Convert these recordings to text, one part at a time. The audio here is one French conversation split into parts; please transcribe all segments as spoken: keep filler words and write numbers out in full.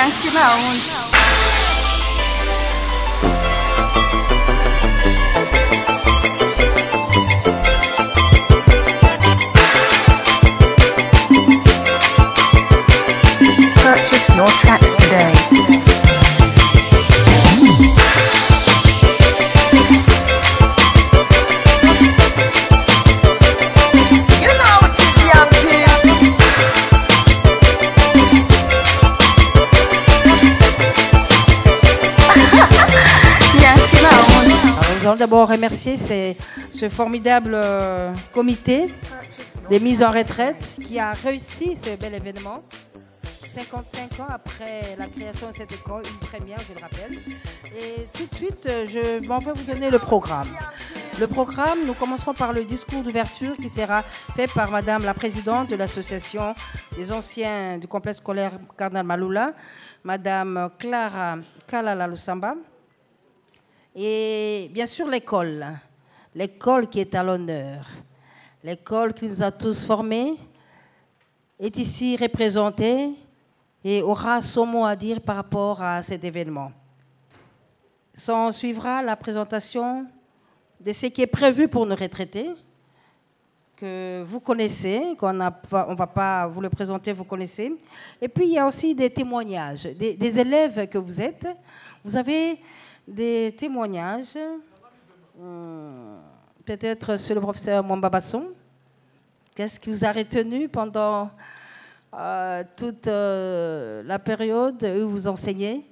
Yankee Lounge. Purchase your tracks today. Nous allons d'abord remercier ces, ce formidable euh, comité des mises en retraite qui a réussi ce bel événement. cinquante-cinq ans après la création de cette école, une première, je le rappelle. Et tout de suite, je m'en vais vous donner le programme. Le programme, nous commencerons par le discours d'ouverture qui sera fait par Madame la Présidente de l'Association des anciens du complexe scolaire Cardinal Maloula, Madame Clara Kalala Lusamba. Et bien sûr l'école, l'école qui est à l'honneur, l'école qui nous a tous formés, est ici représentée et aura son mot à dire par rapport à cet événement. S'en suivra la présentation de ce qui est prévu pour nos retraités, que vous connaissez, qu'on ne va pas vous le présenter, vous connaissez. Et puis il y a aussi des témoignages, des, des élèves que vous êtes. Vous avez des témoignages, hum, peut-être sur le professeur Mwamba Basson. Qu'est-ce qui vous a retenu pendant euh, toute euh, la période où vous enseignez,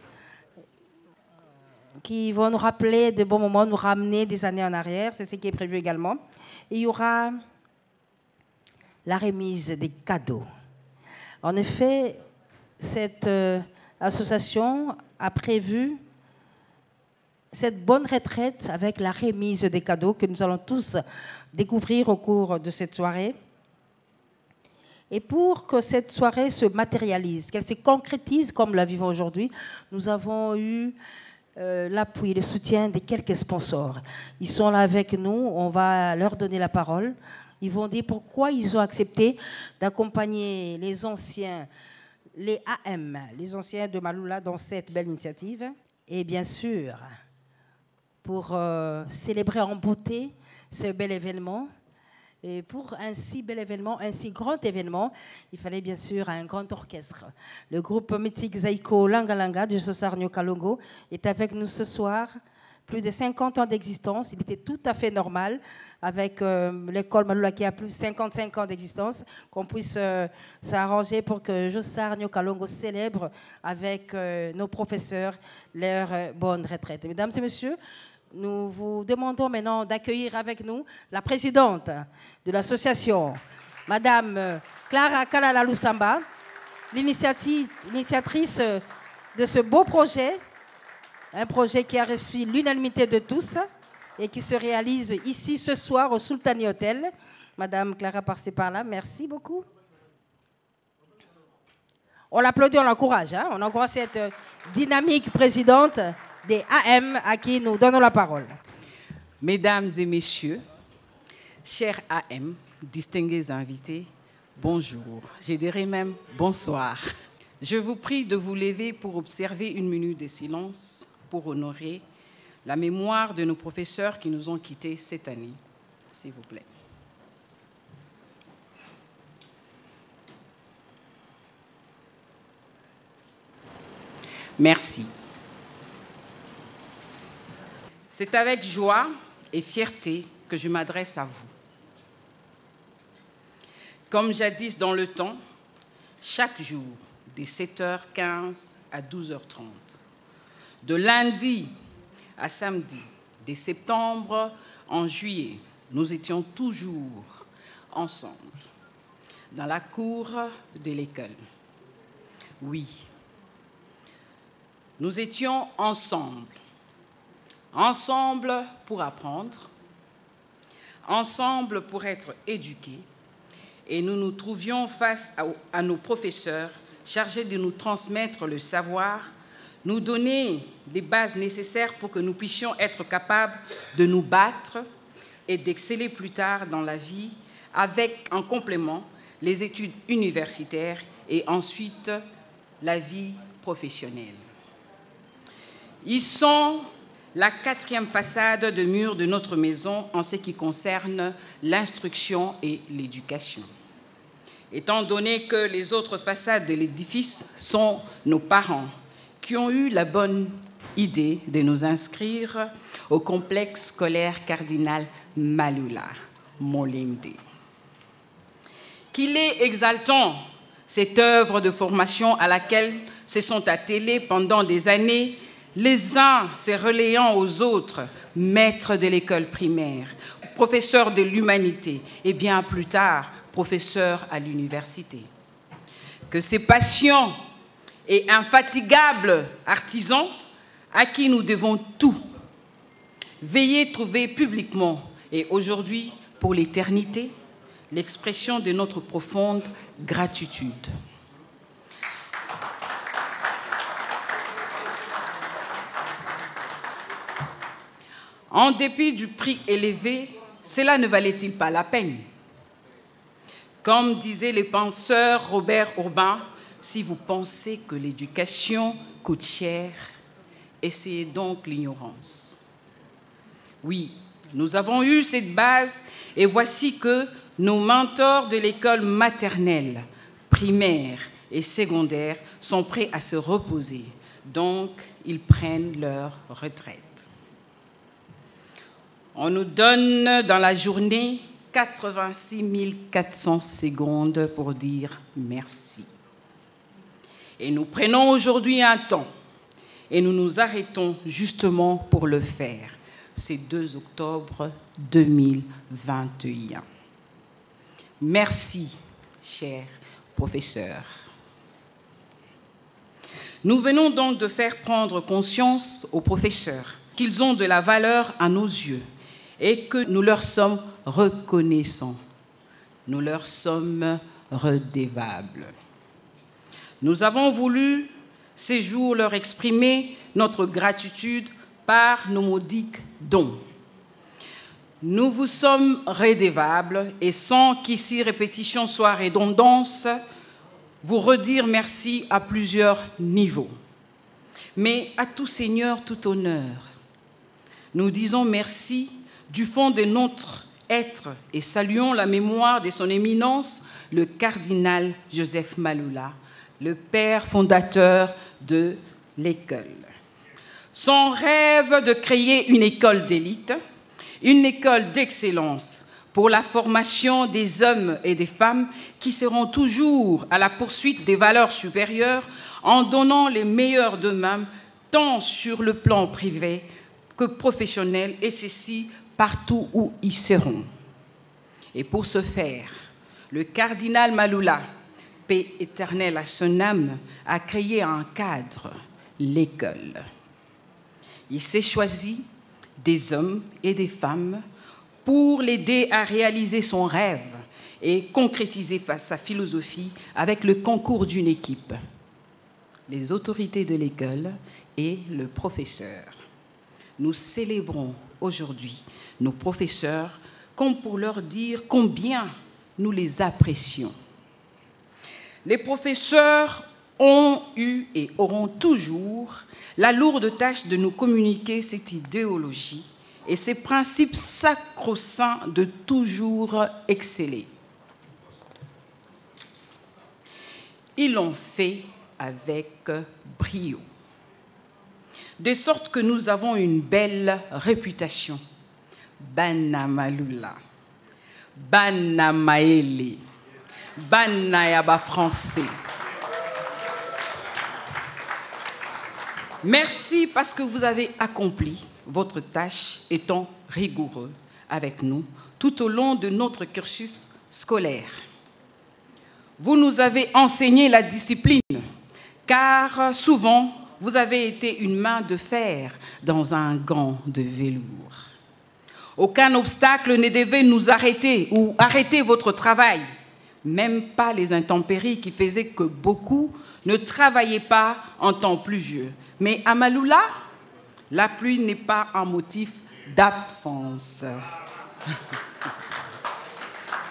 qui vont nous rappeler de bons moments, nous ramener des années en arrière, c'est ce qui est prévu également. Et il y aura la remise des cadeaux. En effet, cette euh, association a prévu cette bonne retraite avec la remise des cadeaux que nous allons tous découvrir au cours de cette soirée. Et pour que cette soirée se matérialise, qu'elle se concrétise comme la vivons aujourd'hui, nous avons eu euh, l'appui, le soutien de quelques sponsors. Ils sont là avec nous, on va leur donner la parole. Ils vont dire pourquoi ils ont accepté d'accompagner les anciens, les A M, les anciens de Maloula dans cette belle initiative. Et bien sûr, pour euh, célébrer en beauté ce bel événement. Et pour un si bel événement, un si grand événement, il fallait bien sûr un grand orchestre. Le groupe mythique Zaiko Langa Langa du Sosarnio Kalongo est avec nous ce soir. Plus de cinquante ans d'existence, il était tout à fait normal avec euh, l'école Maloula qui a plus de cinquante-cinq ans d'existence, qu'on puisse euh, s'arranger pour que Josarnio Kalongo célèbre avec euh, nos professeurs leur euh, bonne retraite. Mesdames et messieurs, nous vous demandons maintenant d'accueillir avec nous la présidente de l'association, Madame Clara Kalala Lusamba, l'initiatrice de ce beau projet, un projet qui a reçu l'unanimité de tous et qui se réalise ici ce soir au Sultani Hotel. Madame Clara, passez par là. Merci beaucoup. On l'applaudit, on l'encourage. Hein? On encourage cette dynamique présidente des A M à qui nous donnons la parole. Mesdames et messieurs, chers A M, distingués invités, bonjour. Je dirais même bonsoir. Je vous prie de vous lever pour observer une minute de silence pour honorer la mémoire de nos professeurs qui nous ont quittés cette année. S'il vous plaît. Merci. C'est avec joie et fierté que je m'adresse à vous. Comme jadis dans le temps, chaque jour, de sept heures quinze à douze heures trente, de lundi à samedi, de septembre en juillet, nous étions toujours ensemble dans la cour de l'école. Oui, nous étions ensemble. Ensemble pour apprendre, ensemble pour être éduqués, et nous nous trouvions face à, à nos professeurs chargés de nous transmettre le savoir, nous donner les bases nécessaires pour que nous puissions être capables de nous battre et d'exceller plus tard dans la vie, avec en complément les études universitaires et ensuite la vie professionnels. Ils sont la quatrième façade de mur de notre maison en ce qui concerne l'instruction et l'éducation. Étant donné que les autres façades de l'édifice sont nos parents, qui ont eu la bonne idée de nous inscrire au complexe scolaire Cardinal Malula, Molembe. Qu'il est exaltant, cette œuvre de formation à laquelle se sont attelés pendant des années les uns se relayant aux autres, maîtres de l'école primaire, professeurs de l'humanité et bien plus tard, professeurs à l'université. Que ces patients et infatigables artisans à qui nous devons tout, veillez trouver publiquement et aujourd'hui pour l'éternité l'expression de notre profonde gratitude. En dépit du prix élevé, cela ne valait-il pas la peine? Comme disait le penseur Robert Urbain, si vous pensez que l'éducation coûte cher, essayez donc l'ignorance. Oui, nous avons eu cette base et voici que nos mentors de l'école maternelle, primaire et secondaire sont prêts à se reposer. Donc, ils prennent leur retraite. On nous donne dans la journée quatre-vingt-six mille quatre cents secondes pour dire merci. Et nous prenons aujourd'hui un temps et nous nous arrêtons justement pour le faire. C'est deux octobre deux mille vingt et un. Merci, chers professeurs. Nous venons donc de faire prendre conscience aux professeurs qu'ils ont de la valeur à nos yeux et que nous leur sommes reconnaissants. Nous leur sommes redevables. Nous avons voulu ces jours leur exprimer notre gratitude par nos modiques dons. Nous vous sommes redevables et sans qu'ici répétition soit redondance, vous redire merci à plusieurs niveaux. Mais à tout Seigneur, tout honneur. Nous disons merci du fond de notre être et saluons la mémoire de son éminence, le cardinal Joseph Malula, le père fondateur de l'école. Son rêve de créer une école d'élite, une école d'excellence pour la formation des hommes et des femmes qui seront toujours à la poursuite des valeurs supérieures en donnant les meilleurs d'eux-mêmes, tant sur le plan privé que professionnel, et ceci partout où ils seront. Et pour ce faire, le cardinal Malula, paix éternelle à son âme, a créé un cadre, l'école. Il s'est choisi des hommes et des femmes pour l'aider à réaliser son rêve et concrétiser sa philosophie avec le concours d'une équipe, les autorités de l'école et le professeur. Nous célébrons aujourd'hui nos professeurs comme pour leur dire combien nous les apprécions. Les professeurs ont eu et auront toujours la lourde tâche de nous communiquer cette idéologie et ces principes sacro-saints de toujours exceller. Ils l'ont fait avec brio, de sorte que nous avons une belle réputation. Bana Malula, Bana Maele, Bana Yaba français. Merci parce que vous avez accompli votre tâche étant rigoureux avec nous tout au long de notre cursus scolaire. Vous nous avez enseigné la discipline, car souvent, vous avez été une main de fer dans un gant de velours. Aucun obstacle ne devait nous arrêter ou arrêter votre travail, même pas les intempéries qui faisaient que beaucoup ne travaillaient pas en temps pluvieux. Mais à Malula, la pluie n'est pas un motif d'absence.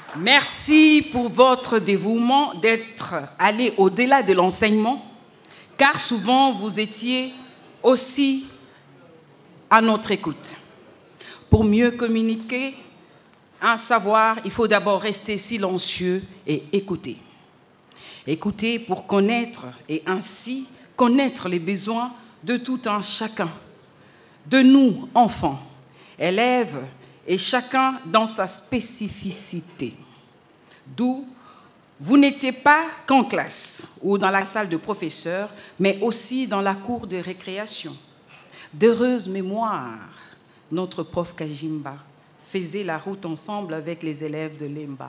Merci pour votre dévouement d'être allé au-delà de l'enseignement, car souvent vous étiez aussi à notre écoute. Pour mieux communiquer un savoir, il faut d'abord rester silencieux et écouter. Écouter pour connaître et ainsi connaître les besoins de tout un chacun, de nous, enfants, élèves, et chacun dans sa spécificité. D'où vous n'étiez pas qu'en classe ou dans la salle de professeur, mais aussi dans la cour de récréation. D'heureuse mémoire, notre prof Kajimba faisait la route ensemble avec les élèves de l'Emba.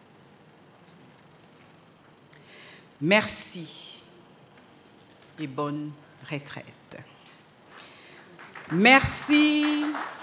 Merci et bonne retraite. Merci.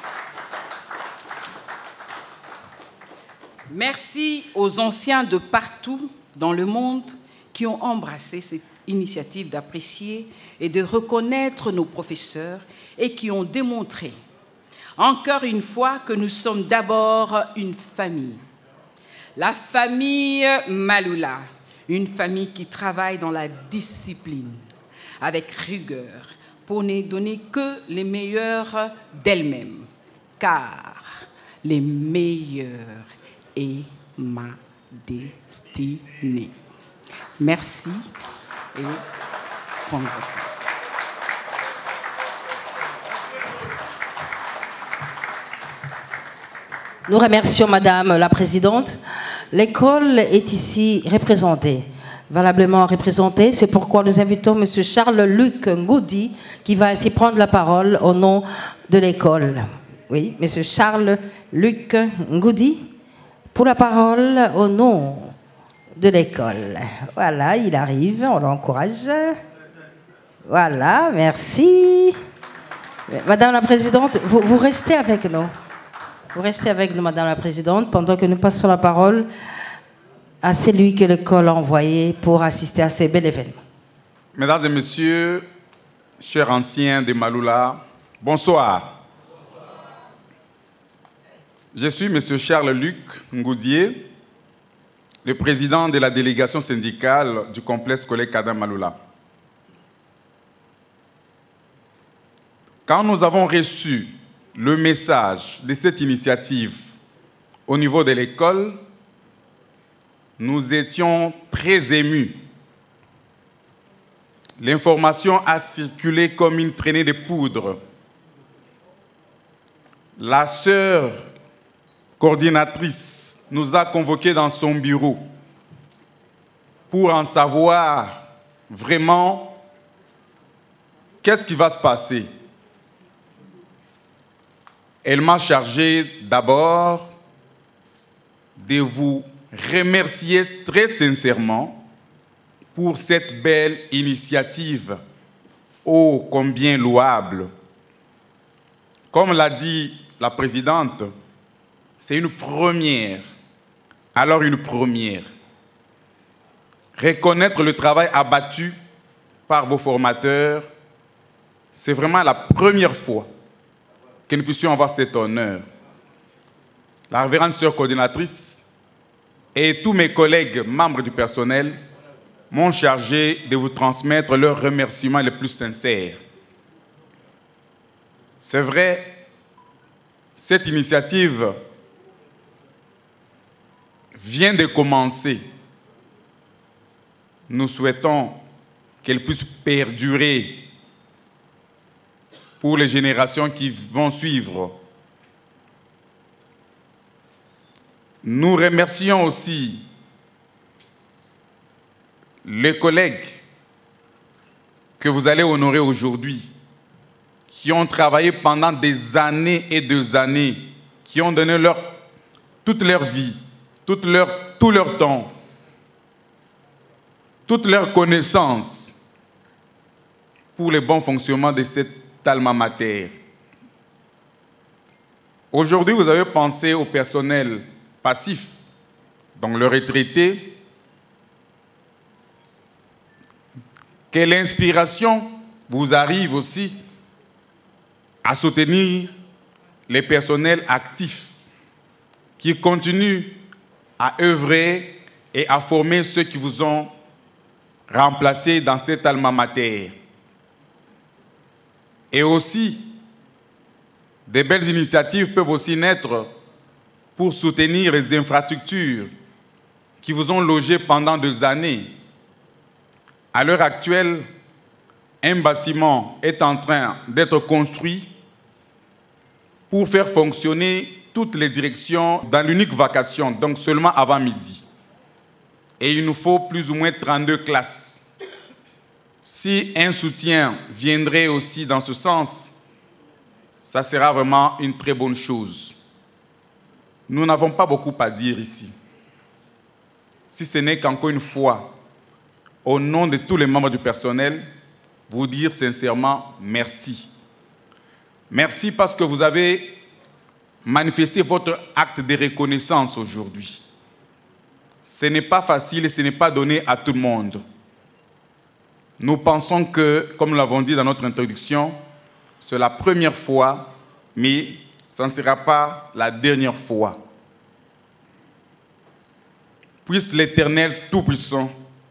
Merci aux anciens de partout dans le monde qui ont embrassé cette initiative d'apprécier et de reconnaître nos professeurs et qui ont démontré encore une fois que nous sommes d'abord une famille. La famille Maloula, une famille qui travaille dans la discipline, avec rigueur, pour ne donner que les meilleurs d'elle-même, car les meilleurs est ma destinée. Merci et bonne journée. Nous remercions Madame la Présidente. L'école est ici représentée, valablement représentée. C'est pourquoi nous invitons Monsieur Charles-Luc Ngoudi qui va ainsi prendre la parole au nom de l'école. Oui, Monsieur Charles-Luc Ngoudi pour la parole au nom de l'école. Voilà, il arrive, on l'encourage. Voilà, merci. Madame la Présidente, vous, vous restez avec nous. Vous restez avec nous, Madame la Présidente, pendant que nous passons la parole à celui que l'école a envoyé pour assister à ces bels événements. Mesdames et messieurs, chers anciens de Maloula, bonsoir. Je suis M. Charles-Luc Ngoudier, le président de la délégation syndicale du complexe scolaire Kadam Maloula. Quand nous avons reçu le message de cette initiative au niveau de l'école, nous étions très émus. L'information a circulé comme une traînée de poudre. La sœur coordinatrice nous a convoqués dans son bureau pour en savoir vraiment qu'est-ce qui va se passer. Elle m'a chargé d'abord de vous remercier très sincèrement pour cette belle initiative, ô combien louable. Comme l'a dit la présidente, c'est une première. Alors une première. Reconnaître le travail abattu par vos formateurs, c'est vraiment la première fois que nous puissions avoir cet honneur. La révérende sœur coordinatrice et tous mes collègues membres du personnel m'ont chargé de vous transmettre leurs remerciements les plus sincères. C'est vrai, cette initiative vient de commencer. Nous souhaitons qu'elle puisse perdurer pour les générations qui vont suivre. Nous remercions aussi les collègues que vous allez honorer aujourd'hui, qui ont travaillé pendant des années et des années, qui ont donné leur, toute leur vie, toute leur, tout leur temps, toute leur connaissance pour le bon fonctionnement de cette alma mater. Aujourd'hui, vous avez pensé au personnel passif, donc le retraité, que l'inspiration vous arrive aussi à soutenir les personnels actifs qui continuent à œuvrer et à former ceux qui vous ont remplacés dans cet alma mater. Et aussi, des belles initiatives peuvent aussi naître pour soutenir les infrastructures qui vous ont logé pendant des années. À l'heure actuelle, un bâtiment est en train d'être construit pour faire fonctionner toutes les directions dans l'unique vacation, donc seulement avant midi. Et il nous faut plus ou moins trente-deux classes. Si un soutien viendrait aussi dans ce sens, ça sera vraiment une très bonne chose. Nous n'avons pas beaucoup à dire ici. Si ce n'est qu'encore une fois, au nom de tous les membres du personnel, vous dire sincèrement merci. Merci parce que vous avez manifesté votre acte de reconnaissance aujourd'hui. Ce n'est pas facile et ce n'est pas donné à tout le monde. Nous pensons que, comme nous l'avons dit dans notre introduction, c'est la première fois, mais ça ne sera pas la dernière fois. Puisse l'Éternel Tout-Puissant,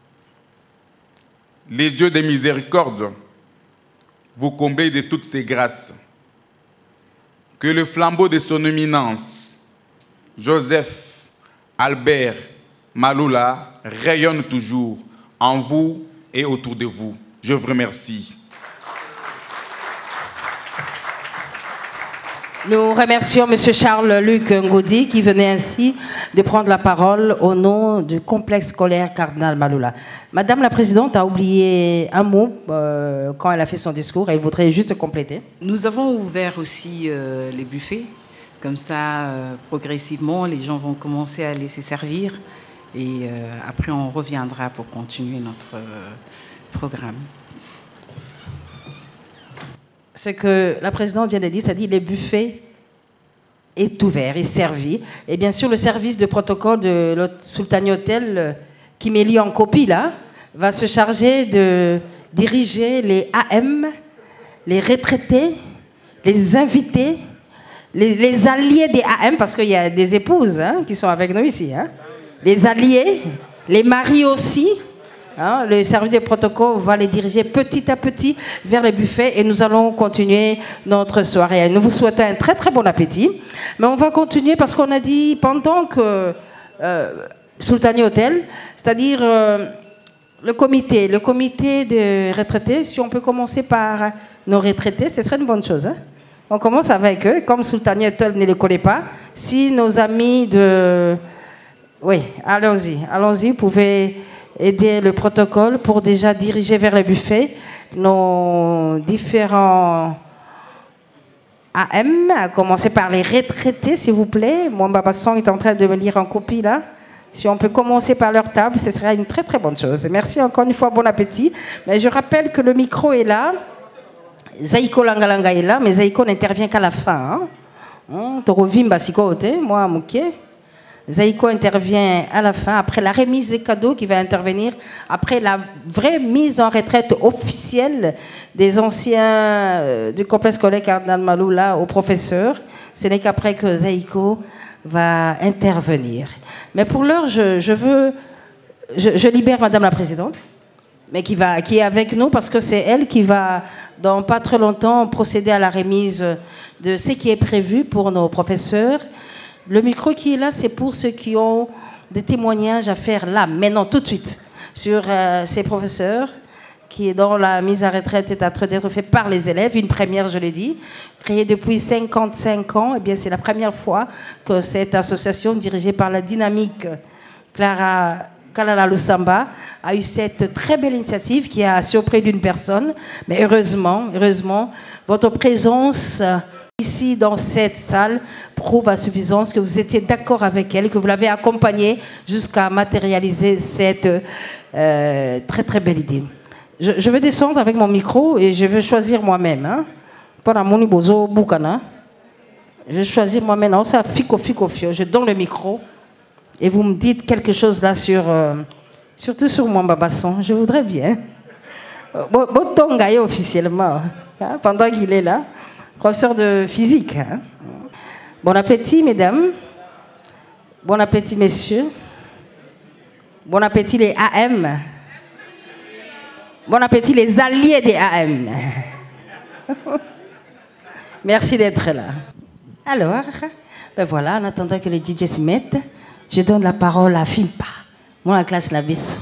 les dieux de miséricorde, vous combler de toutes ses grâces. Que le flambeau de son éminence, Joseph Albert Maloula, rayonne toujours en vous et autour de vous. Je vous remercie. Nous remercions M. Charles-Luc Ngodi qui venait ainsi de prendre la parole au nom du complexe scolaire Cardinal Maloula. Madame la Présidente a oublié un mot euh, quand elle a fait son discours. Elle voudrait juste compléter. Nous avons ouvert aussi euh, les buffets. Comme ça, euh, progressivement, les gens vont commencer à laisser servir. Et euh, après, on reviendra pour continuer notre euh, programme. Ce que la présidente vient de dire, c'est-à-dire le buffet est ouvert, est servi. Et bien sûr, le service de protocole de l'hôtel Sultani Hotel, qui m'est lié en copie là, va se charger de diriger les A M, les retraités, les invités, les, les alliés des A M, parce qu'il y a des épouses hein, qui sont avec nous ici. Hein. Les alliés, les maris aussi. Hein, le service de protocole va les diriger petit à petit vers les buffets et nous allons continuer notre soirée. Nous vous souhaitons un très très bon appétit. Mais on va continuer parce qu'on a dit pendant que euh, Sultani Hotel, c'est-à-dire euh, le comité, le comité de retraités, si on peut commencer par nos retraités, ce serait une bonne chose. Hein? On commence avec eux, comme Sultani Hotel ne les connaît pas. Si nos amis de... Oui, allons-y, allons-y, vous pouvez aider le protocole pour déjà diriger vers le buffet nos différents A M, à commencer par les retraités, s'il vous plaît. Mon Babasson est en train de me lire en copie, là. Si on peut commencer par leur table, ce serait une très, très bonne chose. Merci encore une fois, bon appétit. Mais je rappelle que le micro est là. Zaïko Langalanga est là, mais Zaïko n'intervient qu'à la fin. Hein. Moi, Mouké. Zaïko intervient à la fin, après la remise des cadeaux qui va intervenir, après la vraie mise en retraite officielle des anciens euh, du complexe scolaire Cardinal Maloula aux professeurs. Ce n'est qu'après que Zaïko va intervenir. Mais pour l'heure, je, je veux... Je, je libère Madame la Présidente, mais qui, va, qui est avec nous parce que c'est elle qui va, dans pas très longtemps, procéder à la remise de ce qui est prévu pour nos professeurs. Le micro qui est là, c'est pour ceux qui ont des témoignages à faire là, maintenant, tout de suite, sur euh, ces professeurs qui, dont la mise à retraite est en train d'être faite par les élèves. Une première, je l'ai dit, créée depuis cinquante-cinq ans. Eh bien, c'est la première fois que cette association, dirigée par la dynamique Clara Kalala Lusamba, a eu cette très belle initiative qui a surpris d'une personne. Mais heureusement, heureusement, votre présence ici dans cette salle prouve à suffisance que vous étiez d'accord avec elle, que vous l'avez accompagnée jusqu'à matérialiser cette euh, très très belle idée. Je, je vais descendre avec mon micro et je vais choisir moi-même. Hein. Je vais choisir moi-même. Je donne le micro et vous me dites quelque chose là sur, euh, surtout sur mon babasson. Je voudrais bien. Officiellement, hein, pendant qu'il est là. Professeur de physique. Hein. Bon appétit, mesdames. Bon appétit, messieurs. Bon appétit, les A M. Bon appétit, les alliés des A M. Merci d'être là. Alors, ben voilà, en attendant que les D J se mettent, je donne la parole à Fimpa. Moi, la classe, la bisou.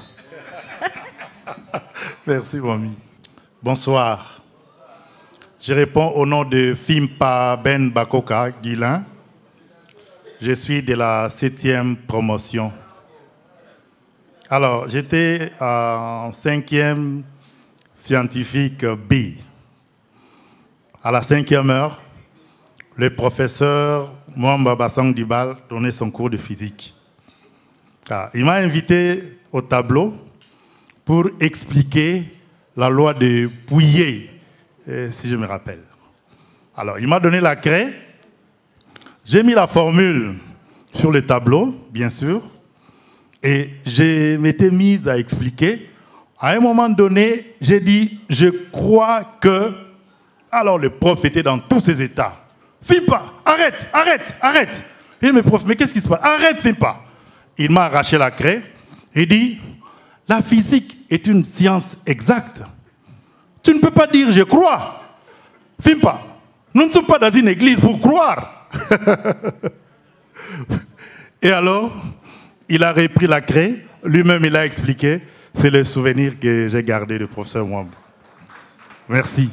Merci, Wami. Bonsoir. Je réponds au nom de Fimpa Ben Bakoka Guilin. Je suis de la septième promotion. Alors, j'étais en cinquième scientifique B. À la cinquième heure, le professeur Mwamba Bassang Dibal donnait son cours de physique. Ah, il m'a invité au tableau pour expliquer la loi de Pouillet, si je me rappelle. Alors, il m'a donné la craie. J'ai mis la formule sur le tableau, bien sûr, et je m'étais mise à expliquer. À un moment donné, j'ai dit, je crois que... Alors le prof était dans tous ses états. Filme pas, arrête, arrête, arrête. Il dit, mais prof, mais qu'est-ce qui se passe? Arrête, filme pas. Il m'a arraché la craie et dit, la physique est une science exacte. Tu ne peux pas dire, je crois. Filme pas. Nous ne sommes pas dans une église pour croire. Et alors, il a repris la craie, lui-même il a expliqué, c'est le souvenir que j'ai gardé du professeur Mwamba. Merci.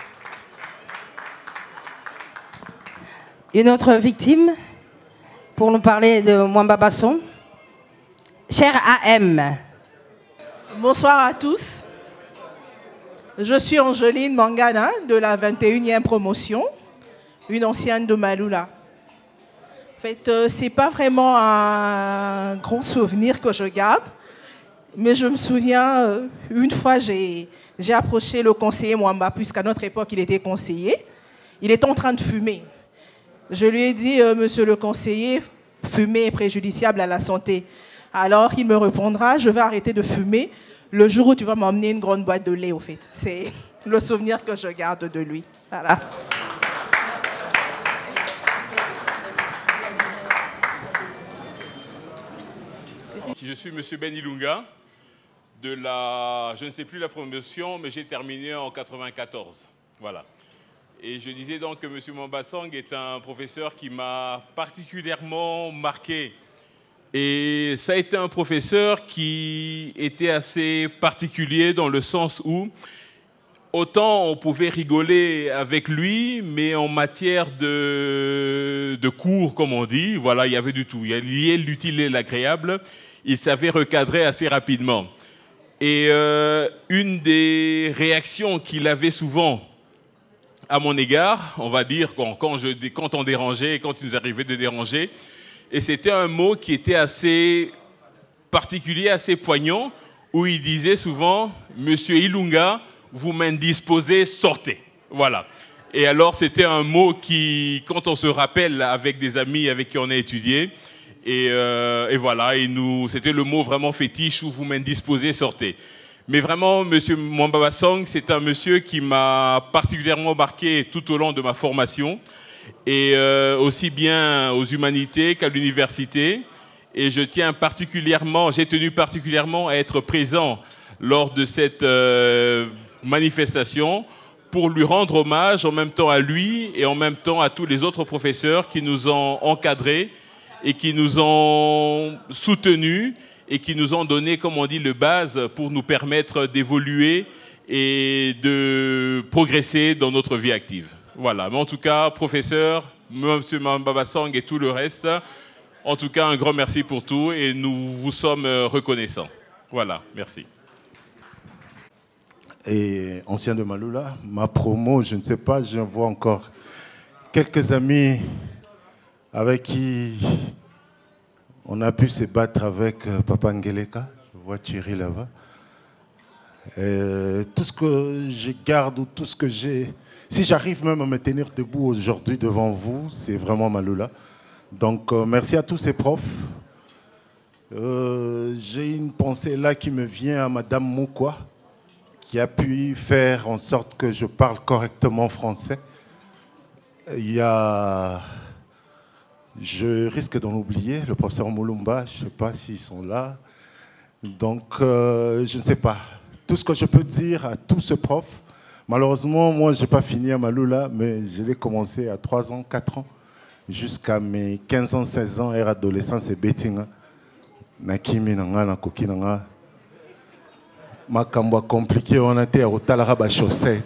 Une autre victime, pour nous parler de Mwamba Basson. Cher A M. Bonsoir à tous. Je suis Angeline Mangana de la vingt et unième promotion, une ancienne de Maloula. En fait, euh, ce n'est pas vraiment un grand souvenir que je garde, mais je me souviens, euh, une fois, j'ai approché le conseiller Mwamba, puisqu'à notre époque, il était conseiller. Il était en train de fumer. Je lui ai dit, euh, monsieur le conseiller, fumer est préjudiciable à la santé. Alors, il me répondra, je vais arrêter de fumer le jour où tu vas m'emmener une grande boîte de lait, au fait. C'est le souvenir que je garde de lui. Voilà. Je suis M. Ben Ilunga, de la, je ne sais plus la promotion, mais j'ai terminé en quatre-vingt-quatorze. Voilà. Et je disais donc que M. Mwamba Basang est un professeur qui m'a particulièrement marqué. Et ça a été un professeur qui était assez particulier dans le sens où autant on pouvait rigoler avec lui, mais en matière de, de cours, comme on dit, voilà, il y avait du tout. Il y a l'utile et l'agréable. Il savait recadrer assez rapidement. Et euh, une des réactions qu'il avait souvent à mon égard, on va dire, quand, quand, je, quand on dérangeait, quand il nous arrivait de déranger, et c'était un mot qui était assez particulier, assez poignant, où il disait souvent « Monsieur Ilunga, vous m'indisposez, sortez ». Voilà. Et alors, c'était un mot qui, quand on se rappelle avec des amis avec qui on a étudié, et, euh, et voilà, et nous, c'était le mot vraiment fétiche où vous m'indisposez, sortez. Mais vraiment, M. Mwamba Basang, c'est un monsieur qui m'a particulièrement marqué tout au long de ma formation, et euh, aussi bien aux humanités qu'à l'université. Et je tiens particulièrement, j'ai tenu particulièrement à être présent lors de cette euh, manifestation pour lui rendre hommage en même temps à lui et en même temps à tous les autres professeurs qui nous ont encadrés et qui nous ont soutenus et qui nous ont donné, comme on dit, le base pour nous permettre d'évoluer et de progresser dans notre vie active. Voilà, mais en tout cas, professeur, M. Mwamba Basang et tout le reste, en tout cas, un grand merci pour tout et nous vous sommes reconnaissants. Voilà, merci. Et ancien de Maloula, ma promo, je ne sais pas, je vois encore quelques amis avec qui on a pu se battre avec Papa Ngeleka. Je vois Thierry là-bas. Tout ce que je garde ou tout ce que j'ai... Si j'arrive même à me tenir debout aujourd'hui devant vous, c'est vraiment Maloula. Donc, euh, merci à tous ces profs. Euh, j'ai une pensée là qui me vient à Madame Moukwa, qui a pu faire en sorte que je parle correctement français. Il y a... Je risque d'en oublier, le professeur Moulumba, je ne sais pas s'ils sont là. Donc, euh, je ne sais pas. tout ce que je peux dire à tous ces profs, malheureusement, moi, je n'ai pas fini à Maloula, mais je l'ai commencé à trois ans, quatre ans, jusqu'à mes quinze ans, seize ans, et adolescence et betting. Nakimi nanga na koki nanga makambo compliqué on a été au talara ba chaussée.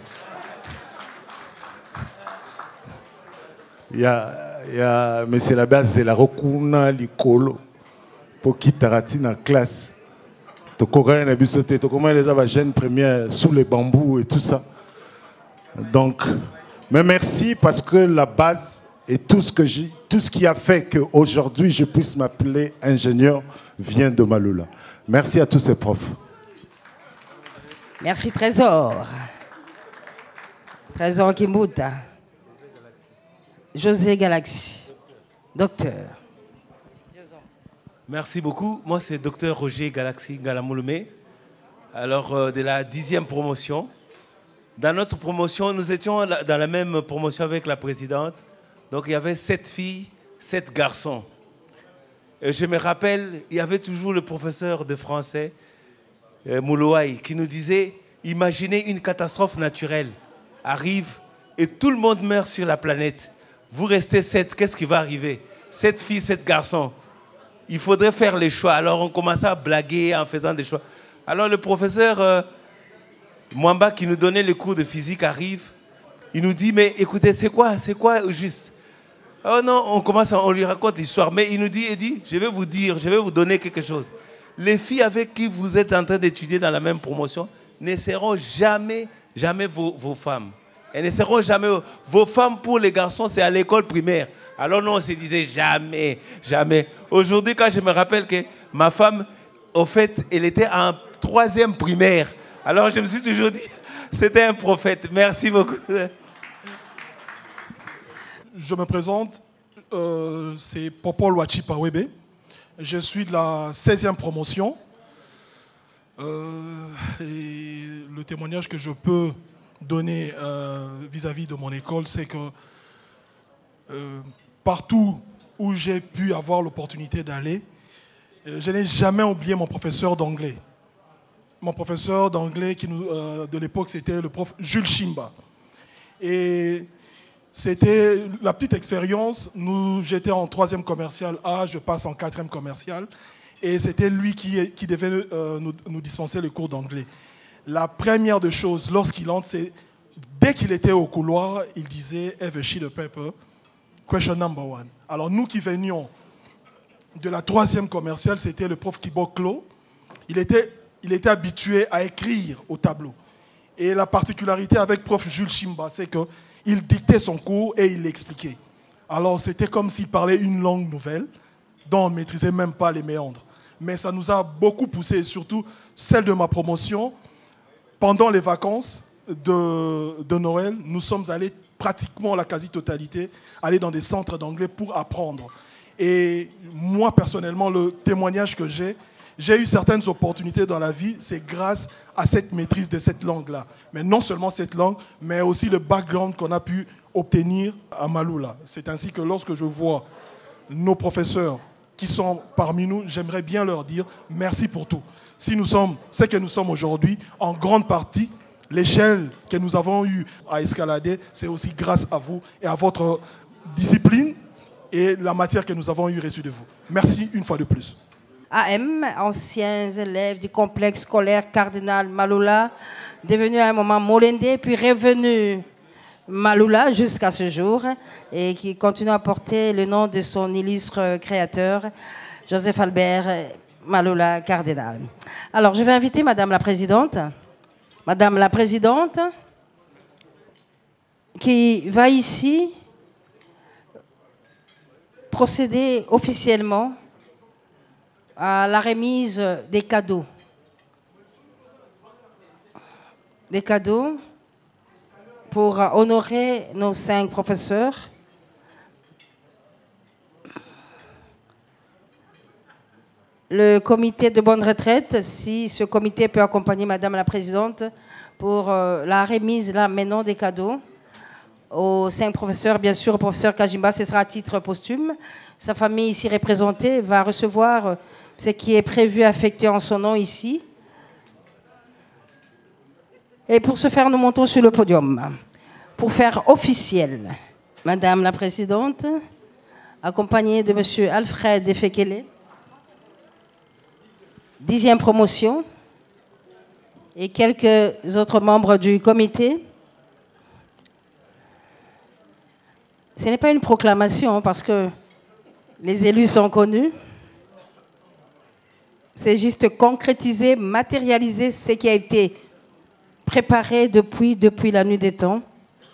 Il y a il y a monsieur la base c'est la rokuna likolo pour quitter na classe. To kokana na bisoté to comment les aba jeunes première sous les bambous et tout ça. Donc mais merci parce que la base et tout ce que j'ai tout ce qui a fait qu'aujourd'hui je puisse m'appeler ingénieur vient de Maloula. Merci à tous ces profs. Merci Trésor. Trésor Kimbuta. José Galaxy. Docteur. Merci beaucoup. Moi, c'est docteur Roger Galaxy Ngalamouloumé. Alors, euh, de la dixième promotion. Dans notre promotion, nous étions dans la même promotion avec la présidente. Donc, il y avait sept filles, sept garçons. Et je me rappelle, il y avait toujours le professeur de français, euh, Moulouaï, qui nous disait, imaginez une catastrophe naturelle arrive et tout le monde meurt sur la planète. Vous restez sept, qu'est-ce qui va arriver? Sept filles, sept garçons. Il faudrait faire les choix. Alors on commençait à blaguer en faisant des choix. Alors le professeur euh, Mwamba, qui nous donnait les cours de physique, arrive. Il nous dit, mais écoutez, c'est quoi, c'est quoi juste? Oh non, on commence, on lui raconte l'histoire. Mais il nous dit, il dit, je vais vous dire, je vais vous donner quelque chose. Les filles avec qui vous êtes en train d'étudier dans la même promotion ne seront jamais, jamais vos, vos femmes. Elles ne seront jamais... Vos femmes pour les garçons, c'est à l'école primaire. Alors nous, on se disait jamais, jamais. Aujourd'hui, quand je me rappelle que ma femme, au fait, elle était en troisième primaire. Alors je me suis toujours dit, c'était un prophète. Merci beaucoup. Je me présente, euh, c'est Popo Loachi Pawebe. Je suis de la seizième promotion. Euh, et le témoignage que je peux donner euh, vis-à-vis de mon école, c'est que euh, partout où j'ai pu avoir l'opportunité d'aller, euh, je n'ai jamais oublié mon professeur d'anglais. Mon professeur d'anglais qui nous, euh, de l'époque, c'était le prof Jules Chimba. Et c'était la petite expérience. J'étais en troisième commercial A, je passe en quatrième commercial. Et c'était lui qui, qui devait euh, nous, nous dispenser les cours d'anglais. La première des choses, lorsqu'il entre, c'est dès qu'il était au couloir, il disait « Have a sheet of paper, question number one ». Alors nous qui venions de la troisième commerciale, c'était le prof Kibo Klo. Il était, il était habitué à écrire au tableau. Et la particularité avec prof Jules Chimba, c'est qu'il dictait son cours et il l'expliquait. Alors c'était comme s'il parlait une langue nouvelle dont on ne maîtrisait même pas les méandres. Mais ça nous a beaucoup poussé, surtout celle de ma promotion. Pendant les vacances de, de Noël, nous sommes allés pratiquement la quasi-totalité, aller dans des centres d'anglais pour apprendre. Et moi, personnellement, le témoignage que j'ai, j'ai eu certaines opportunités dans la vie, c'est grâce à cette maîtrise de cette langue-là. Mais non seulement cette langue, mais aussi le background qu'on a pu obtenir à Maloula. C'est ainsi que lorsque je vois nos professeurs qui sont parmi nous, j'aimerais bien leur dire merci pour tout. Si nous sommes ce que nous sommes aujourd'hui, en grande partie, l'échelle que nous avons eue à escalader, c'est aussi grâce à vous et à votre discipline et la matière que nous avons eue reçue de vous. Merci une fois de plus. A M, anciens élèves du complexe scolaire Cardinal Maloula, devenu à un moment Molendé, puis revenu Maloula jusqu'à ce jour, et qui continue à porter le nom de son illustre créateur, Joseph Albert Maloula Cardinal. Alors, je vais inviter Madame la Présidente, Madame la Présidente, qui va ici procéder officiellement à la remise des cadeaux. Des cadeaux pour honorer nos cinq professeurs. Le comité de bonne retraite, si ce comité peut accompagner Madame la Présidente pour euh, la remise là maintenant des cadeaux aux cinq professeurs, bien sûr, au professeur Kajimba, ce sera à titre posthume. Sa famille ici représentée va recevoir ce qui est prévu affecté en son nom ici. Et pour ce faire, nous montons sur le podium. Pour faire officiel, Madame la Présidente, accompagnée de Monsieur Alfred Efekele, dixième promotion, et quelques autres membres du comité. Ce n'est pas une proclamation parce que les élus sont connus. C'est juste concrétiser, matérialiser ce qui a été préparé depuis, depuis la nuit des temps.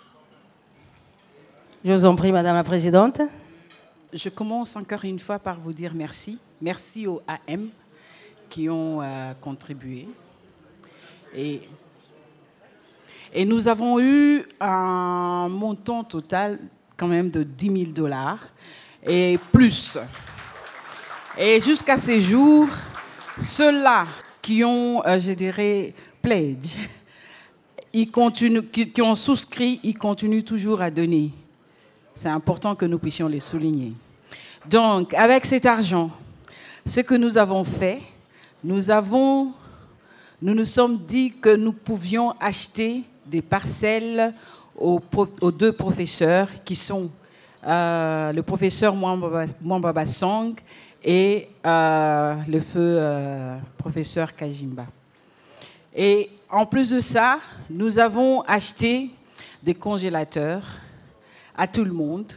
Je vous en prie, Madame la Présidente. Je commence encore une fois par vous dire merci. Merci aux A M qui ont euh, contribué. Et, et nous avons eu un montant total quand même de dix mille dollars et plus. Et jusqu'à ces jours, ceux-là qui ont, euh, je dirais, pledge, ils continuent, qui, qui ont souscrit, ils continuent toujours à donner. C'est important que nous puissions les souligner. Donc, avec cet argent, ce que nous avons fait, nous avons, nous nous sommes dit que nous pouvions acheter des parcelles aux, aux deux professeurs qui sont euh, le professeur Mwamba Basong et euh, le feu euh, professeur Kajimba. Et en plus de ça, nous avons acheté des congélateurs à tout le monde.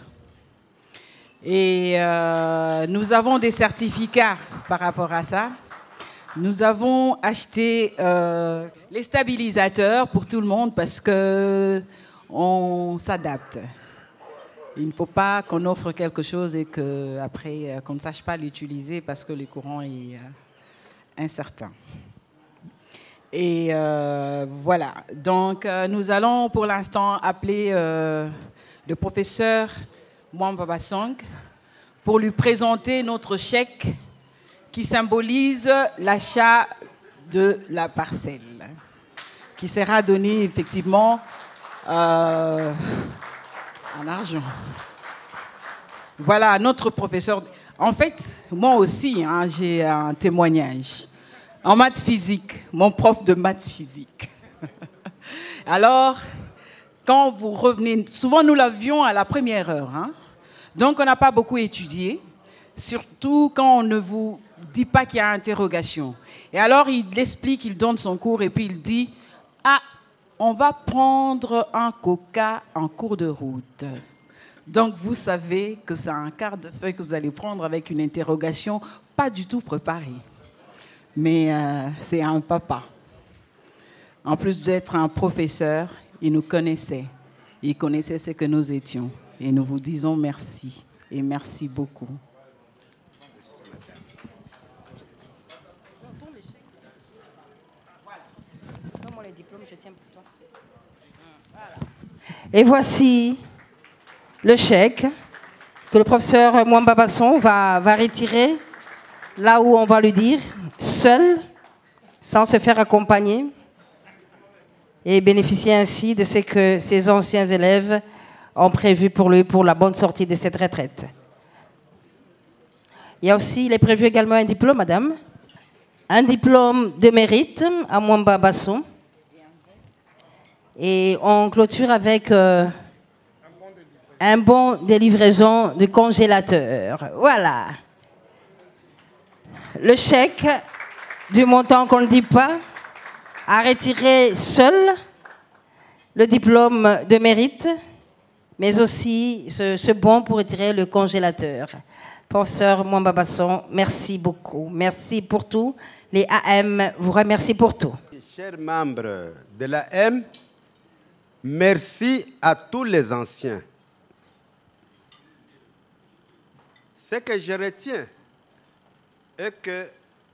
Et euh, nous avons des certificats par rapport à ça. Nous avons acheté euh, les stabilisateurs pour tout le monde parce qu'on s'adapte. Il ne faut pas qu'on offre quelque chose et qu'après, qu'on ne sache pas l'utiliser parce que le courant est incertain. Et euh, voilà. Donc, euh, nous allons pour l'instant appeler euh, le professeur Mwamba Basong pour lui présenter notre chèque qui symbolise l'achat de la parcelle, qui sera donné effectivement euh, en argent. Voilà, notre professeur. En fait, moi aussi, hein, j'ai un témoignage. En maths physique, mon prof de maths physique. Alors, quand vous revenez, souvent nous l'avions à la première heure, hein, donc on n'a pas beaucoup étudié, surtout quand on ne vous dit pas qu'il y a interrogation. Et alors il explique, il donne son cours et puis il dit « Ah, on va prendre un coca en cours de route ». Donc vous savez que c'est un quart de feuille que vous allez prendre avec une interrogation pas du tout préparée. Mais euh, c'est un papa. En plus d'être un professeur, il nous connaissait. Il connaissait ce que nous étions. Et nous vous disons merci. Et merci beaucoup. Et voici le chèque que le professeur Mwamba Basong va, va retirer là où on va lui dire, seul, sans se faire accompagner, et bénéficier ainsi de ce que ses anciens élèves ont prévu pour lui pour la bonne sortie de cette retraite. Il y a aussi, il est prévu également un diplôme, madame, un diplôme de mérite à Mwamba Basong. Et on clôture avec euh, un bon de livraison de congélateur. Voilà. Le chèque du montant qu'on ne dit pas a retiré seul le diplôme de mérite, mais aussi ce, ce bon pour retirer le congélateur. Professeur Mwamba Basong, merci beaucoup. Merci pour tout. Les A M vous remercient pour tout. Chers membres de l'A M, merci à tous les anciens. Ce que je retiens est que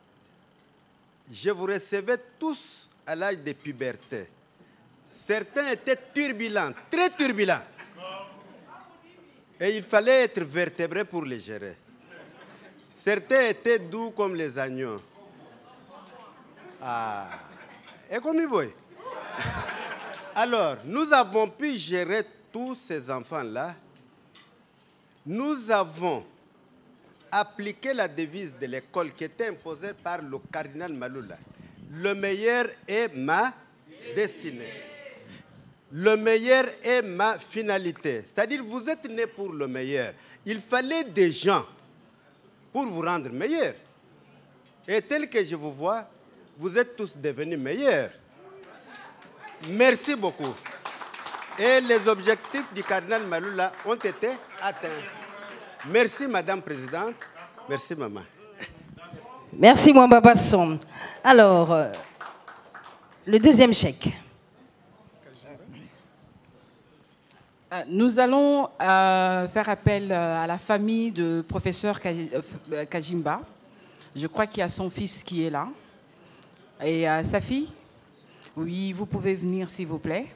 je vous recevais tous à l'âge de puberté. Certains étaient turbulents, très turbulents. Et il fallait être vertébré pour les gérer. Certains étaient doux comme les agneaux. Ah, et comme il voit. Alors, nous avons pu gérer tous ces enfants-là. Nous avons appliqué la devise de l'école qui était imposée par le cardinal Maloula. Le meilleur est ma destinée. Le meilleur est ma finalité. C'est-à-dire, vous êtes né pour le meilleur. Il fallait des gens pour vous rendre meilleur. Et tel que je vous vois, vous êtes tous devenus meilleurs. Merci beaucoup. Et les objectifs du cardinal Maloula ont été atteints. Merci, Madame la Présidente. Merci, Maman. Merci, Mwamba Basson. Alors, euh, le deuxième chèque. Nous allons euh, faire appel à la famille du professeur Kajimba. Je crois qu'il y a son fils qui est là. Et euh, sa fille. Oui, vous pouvez venir, s'il vous plaît.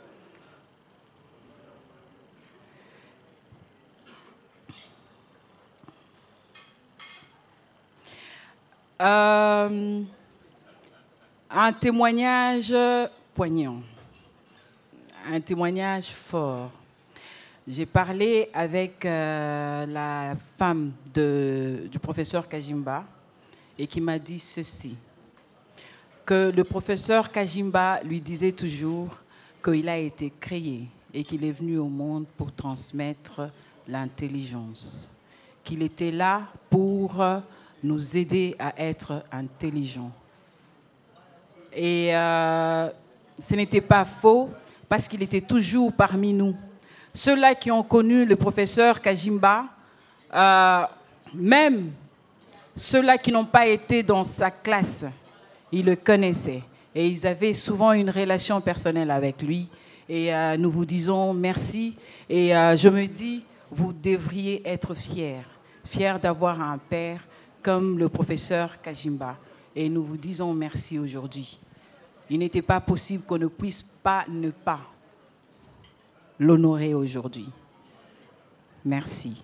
Euh, un témoignage poignant, un témoignage fort. J'ai parlé avec euh, la femme de, du professeur Kajimba et qui m'a dit ceci, que le professeur Kajimba lui disait toujours qu'il a été créé et qu'il est venu au monde pour transmettre l'intelligence, qu'il était là pour nous aider à être intelligents. Et euh, ce n'était pas faux parce qu'il était toujours parmi nous. Ceux-là qui ont connu le professeur Kajimba, euh, même ceux-là qui n'ont pas été dans sa classe, ils le connaissaient. Et ils avaient souvent une relation personnelle avec lui. Et euh, nous vous disons merci. Et euh, je me dis, vous devriez être fiers, fiers d'avoir un père comme le professeur Kajimba. Et nous vous disons merci aujourd'hui. Il n'était pas possible qu'on ne puisse pas ne pas l'honorer aujourd'hui. Merci.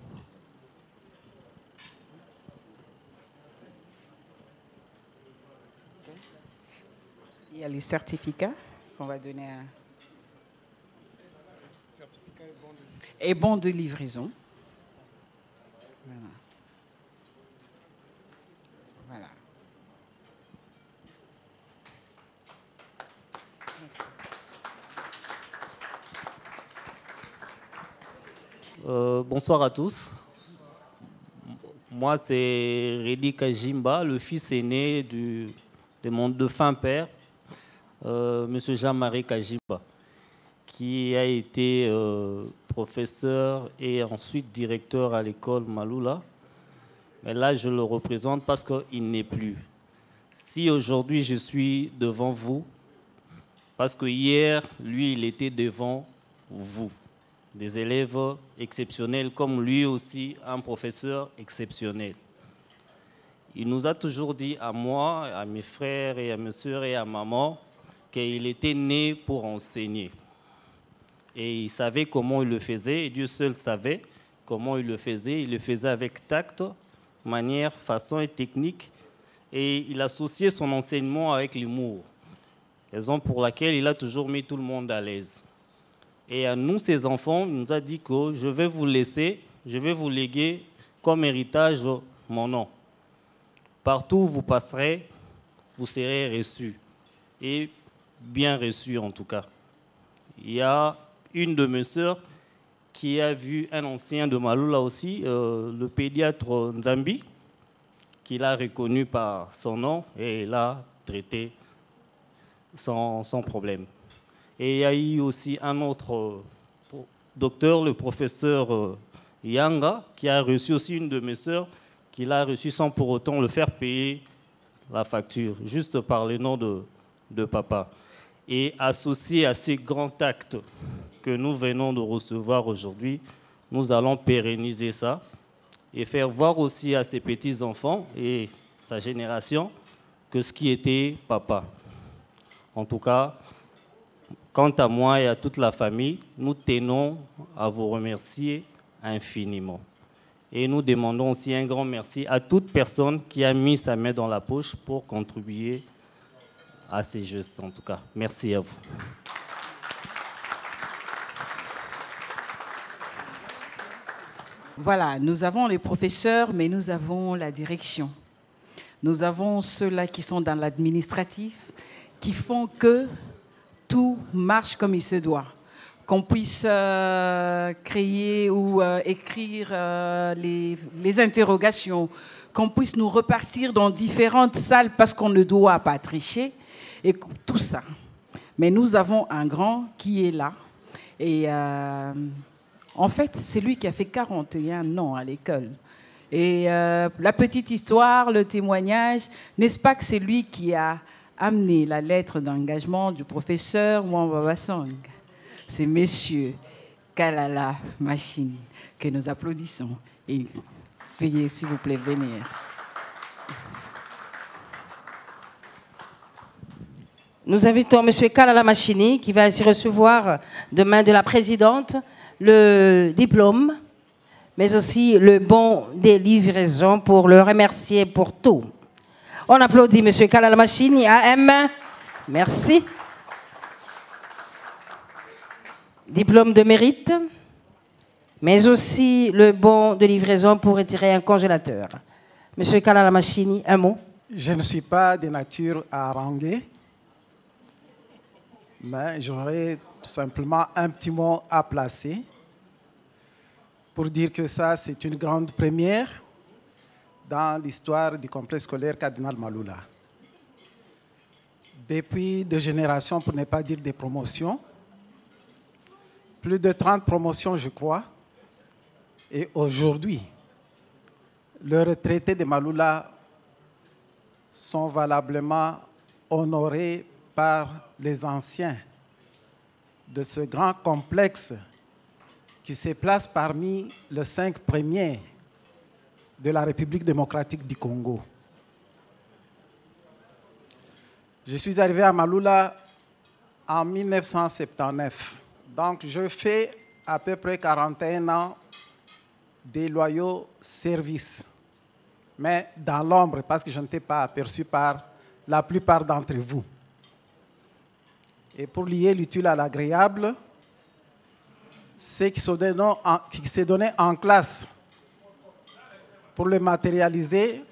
Il y a les certificats qu'on va donner à... Et bon de livraison. Voilà. Voilà. Euh, bonsoir à tous. Moi, c'est Redi Kajimba, le fils aîné du, de mon défunt père, euh, M. Jean-Marie Kajimba, qui a été euh, professeur et ensuite directeur à l'école Maloula. Mais là, je le représente parce qu'il n'est plus. Si aujourd'hui je suis devant vous, parce que hier, lui, il était devant vous. Des élèves exceptionnels, comme lui aussi, un professeur exceptionnel. Il nous a toujours dit à moi, à mes frères et à mes soeurs et à maman, qu'il était né pour enseigner. Et il savait comment il le faisait, et Dieu seul savait comment il le faisait. Il le faisait avec tact, manière, façon et technique, et il associait son enseignement avec l'humour, raison pour laquelle il a toujours mis tout le monde à l'aise. Et à nous, ses enfants, il nous a dit que je vais vous laisser, je vais vous léguer comme héritage mon nom. Partout où vous passerez, vous serez reçus, et bien reçus en tout cas. Il y a une de mes sœurs qui a vu un ancien de Maloula aussi, euh, le pédiatre Nzambi, qui l'a reconnu par son nom et l'a traité sans, sans problème. Et il y a eu aussi un autre docteur, le professeur Yanga, qui a reçu aussi une de mes sœurs, qui l'a reçu sans pour autant le faire payer la facture, juste par le nom de, de papa. Et associé à ces grands actes que nous venons de recevoir aujourd'hui, nous allons pérenniser ça et faire voir aussi à ses petits-enfants et sa génération que ce qui était papa. En tout cas, quant à moi et à toute la famille, nous tenons à vous remercier infiniment. Et nous demandons aussi un grand merci à toute personne qui a mis sa main dans la poche pour contribuer à ces gestes, en tout cas. Merci à vous. Voilà, nous avons les professeurs, mais nous avons la direction. Nous avons ceux-là qui sont dans l'administratif, qui font que tout marche comme il se doit. Qu'on puisse euh, créer ou euh, écrire euh, les, les interrogations, qu'on puisse nous repartir dans différentes salles parce qu'on ne doit pas tricher, et tout ça. Mais nous avons un grand qui est là. Et euh, en fait, c'est lui qui a fait quarante et un ans à l'école. Et euh, la petite histoire, le témoignage, n'est-ce pas que c'est lui qui a amené la lettre d'engagement du professeur Mwamba Basang? C'est messieurs Kalala Machine que nous applaudissons. Et veuillez, s'il vous plaît, venir. Nous invitons M. Kalala Machini, qui va ainsi recevoir de main de la présidente le diplôme, mais aussi le bon des livraisons pour le remercier pour tout. On applaudit M. Kalala Machini, A M. Merci. Diplôme de mérite, mais aussi le bon de livraison pour retirer un congélateur. Monsieur Kalala Machini, un mot. Je ne suis pas de nature à haranguer, mais j'aurais simplement un petit mot à placer pour dire que ça, c'est une grande première dans l'histoire du complexe scolaire Cardinal Maloula. Depuis deux générations, pour ne pas dire des promotions, plus de trente promotions, je crois. Et aujourd'hui, les retraités de Maloula sont valablement honorés par les anciens de ce grand complexe qui se place parmi les cinq premiers de la République démocratique du Congo. Je suis arrivé à Maloula en mille neuf cent soixante-dix-neuf. Donc, je fais à peu près quarante et un ans de loyaux services, mais dans l'ombre, parce que je n'étais pas aperçu par la plupart d'entre vous. Et pour lier l'utile à l'agréable, ce qui s'est donné en classe, pour le matérialiser,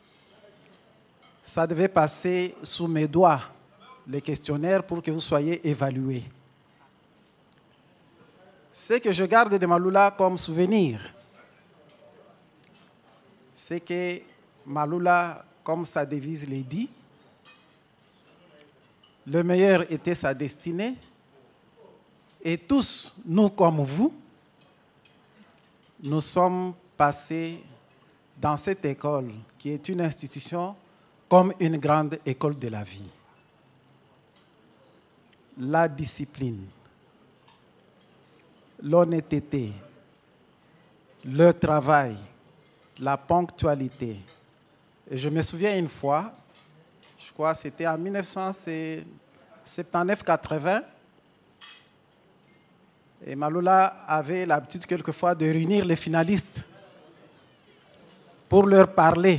ça devait passer sous mes doigts, les questionnaires, pour que vous soyez évalués. Ce que je garde de Maloula comme souvenir, c'est que Maloula, comme sa devise le dit, le meilleur était sa destinée, et tous, nous comme vous, nous sommes passés dans cette école, qui est une institution comme une grande école de la vie. La discipline, l'honnêteté, le travail, la ponctualité. Et je me souviens une fois, je crois que c'était en mille neuf cent soixante-dix-neuf quatre-vingts, et Maloula avait l'habitude quelquefois de réunir les finalistes pour leur parler.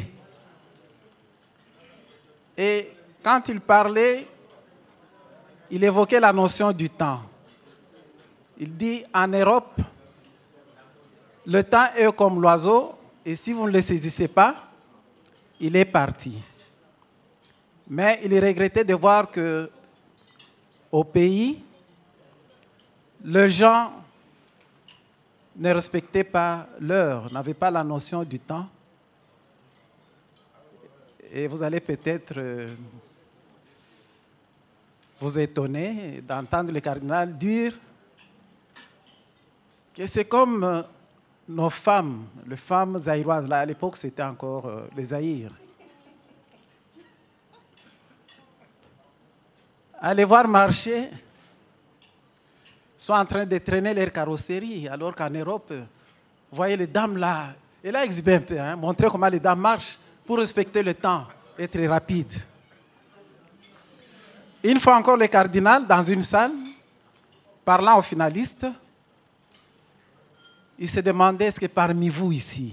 Et quand il parlait, il évoquait la notion du temps. Il dit, en Europe, le temps est comme l'oiseau, et si vous ne le saisissez pas, il est parti. Mais il regrettait de voir que, au pays, les gens ne respectaient pas l'heure, n'avaient pas la notion du temps. Et vous allez peut-être euh, vous étonner d'entendre le cardinal dire que c'est comme euh, nos femmes, les femmes zaïroises. Là, à l'époque, c'était encore euh, les Zaïres. Allez voir marcher, sont en train de traîner leur carrosserie, alors qu'en Europe, vous voyez les dames là, et là, exhiber un peu, hein, montrer comment les dames marchent pour respecter le temps, être rapide. Une fois encore, le cardinal, dans une salle, parlant aux finalistes, il se demandait, est-ce que parmi vous ici,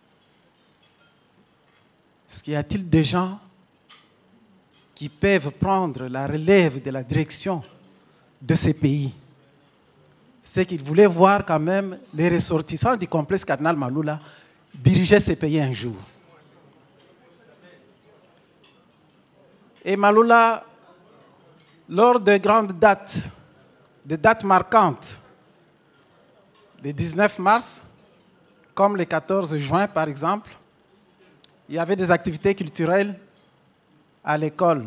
est-ce qu'il y a-t-il des gens qui peuvent prendre la relève de la direction de ces pays? C'est qu'il voulait voir quand même les ressortissants du complexe Cardinal Maloula diriger ces pays un jour. Et Maloula, lors de grandes dates, de dates marquantes, le dix-neuf mars, comme le quatorze juin par exemple, il y avait des activités culturelles à l'école.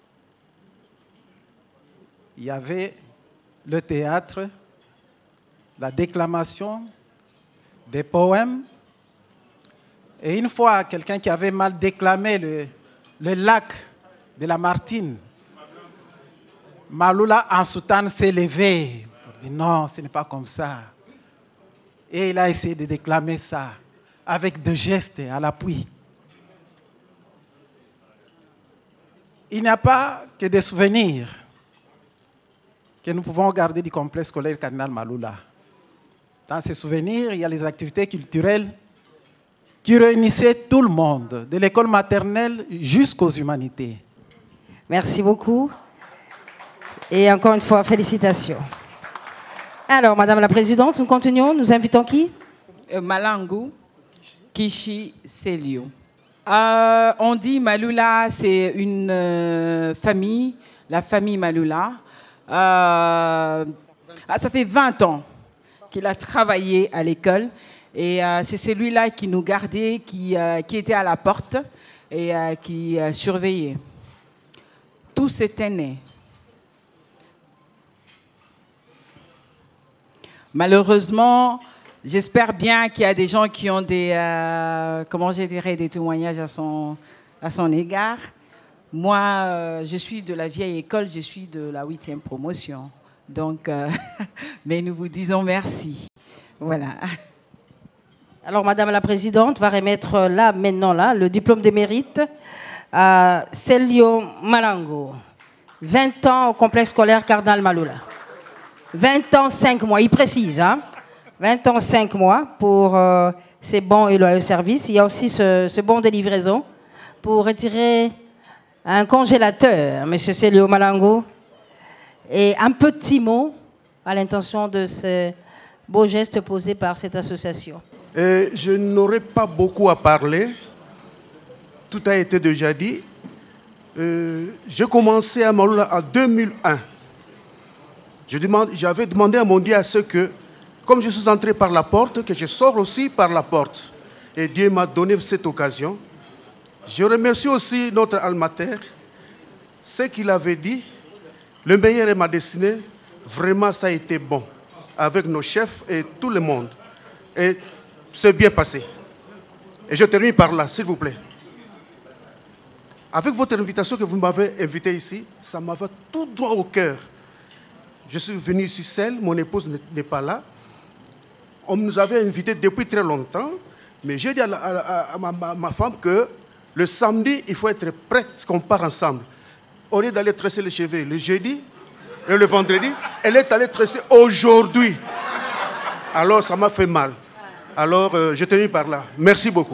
Il y avait le théâtre, la déclamation, des poèmes. Et une fois, quelqu'un qui avait mal déclamé le, le lac de la Martine, Maloula en soutane s'est levé pour dire non, ce n'est pas comme ça. Et il a essayé de déclamer ça avec des gestes à l'appui. Il n'y a pas que des souvenirs que nous pouvons garder du complexe scolaire Cardinal Maloula. Dans ces souvenirs, il y a les activités culturelles qui réunissaient tout le monde, de l'école maternelle jusqu'aux humanités. Merci beaucoup. Et encore une fois, félicitations. Alors, Madame la Présidente, nous continuons. Nous invitons qui? euh, Malangu Kishi Selio. Euh, on dit Maloula, c'est une euh, famille, la famille Maloula. Euh, ah, ça fait vingt ans qu'il a travaillé à l'école. Et euh, c'est celui-là qui nous gardait, qui, euh, qui était à la porte et euh, qui euh, surveillait. Tous étaient nés. Malheureusement, j'espère bien qu'il y a des gens qui ont des, euh, comment je dirais, des témoignages à son, à son égard. Moi, euh, je suis de la vieille école, je suis de la huitième promotion. Donc, euh, mais nous vous disons merci. Voilà. Alors, Madame la Présidente va remettre là, maintenant, là, le diplôme de mérite à Selio Malangu. vingt ans au complexe scolaire Cardinal Maloula. vingt ans, cinq mois, il précise, hein. vingt ans, cinq mois pour euh, ces bons et loyaux services. Il y a aussi ce, ce bon de livraison pour retirer un congélateur, M. Selio Malangu. Et un petit mot à l'intention de ce beau geste posé par cette association. Et je n'aurai pas beaucoup à parler. Tout a été déjà dit. Euh, J'ai commencé à Maloula en deux mille un. J'avais demandé, demandé à mon Dieu à ce que, comme je suis entré par la porte, que je sors aussi par la porte. Et Dieu m'a donné cette occasion. Je remercie aussi notre almater. Ce qu'il avait dit, le meilleur est ma destinée. Vraiment, ça a été bon. Avec nos chefs et tout le monde. Et c'est bien passé. Et je termine par là, s'il vous plaît. Avec votre invitation que vous m'avez invité ici, ça m'a fait tout droit au cœur. Je suis venu ici seul, mon épouse n'est pas là. On nous avait invités depuis très longtemps, mais j'ai dit à, la, à, à ma, ma, ma femme que le samedi, il faut être prêt qu'on part ensemble. Au lieu d'aller tresser les cheveux le jeudi et le vendredi, elle est allée tresser aujourd'hui. Alors ça m'a fait mal. Alors euh, je termine par là. Merci beaucoup.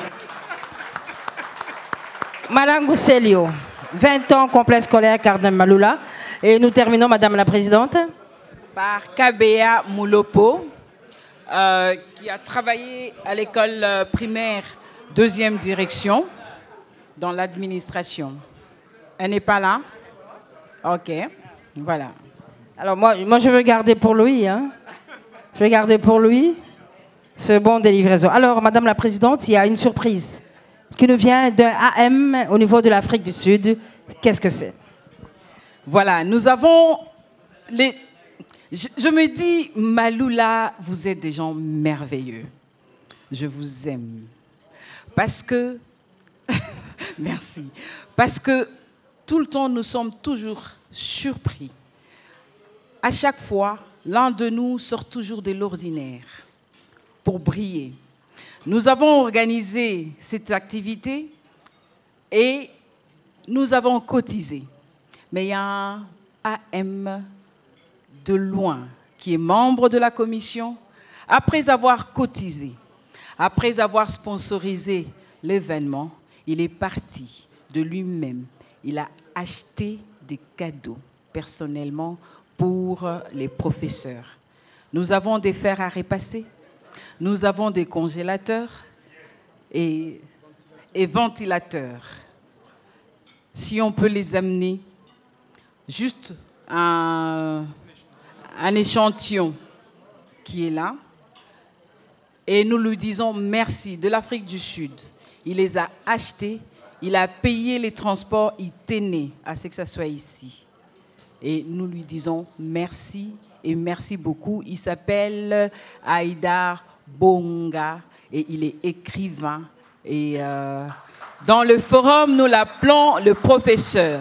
Malangu Selio, vingt ans complexe scolaire Cardinal Maloula. Et nous terminons, Madame la Présidente. Par Kabea Moulopo, euh, qui a travaillé à l'école primaire deuxième direction dans l'administration. Elle n'est pas là? Ok, voilà. Alors moi, moi je veux garder pour lui. Hein. Je vais garder pour lui ce bon de livraison. Alors, Madame la Présidente, il y a une surprise qui nous vient d'un A M au niveau de l'Afrique du Sud. Qu'est-ce que c'est? Voilà, nous avons les... Je, je me dis, Maloula, vous êtes des gens merveilleux. Je vous aime. Parce que... Merci. Parce que tout le temps, nous sommes toujours surpris. À chaque fois, l'un de nous sort toujours de l'ordinaire pour briller. Nous avons organisé cette activité et nous avons cotisé. Mais il y a un A M de loin qui est membre de la commission. Après avoir cotisé, après avoir sponsorisé l'événement, il est parti de lui-même. Il a acheté des cadeaux personnellement pour les professeurs. Nous avons des fers à repasser, nous avons des congélateurs et, et ventilateurs. Si on peut les amener juste un, un échantillon qui est là. Et nous lui disons merci de l'Afrique du Sud. Il les a achetés, il a payé les transports, il tenait à ce que ça soit ici. Et nous lui disons merci et merci beaucoup. Il s'appelle Haïdar Bonga et il est écrivain. Et euh, dans le forum, nous l'appelons le professeur.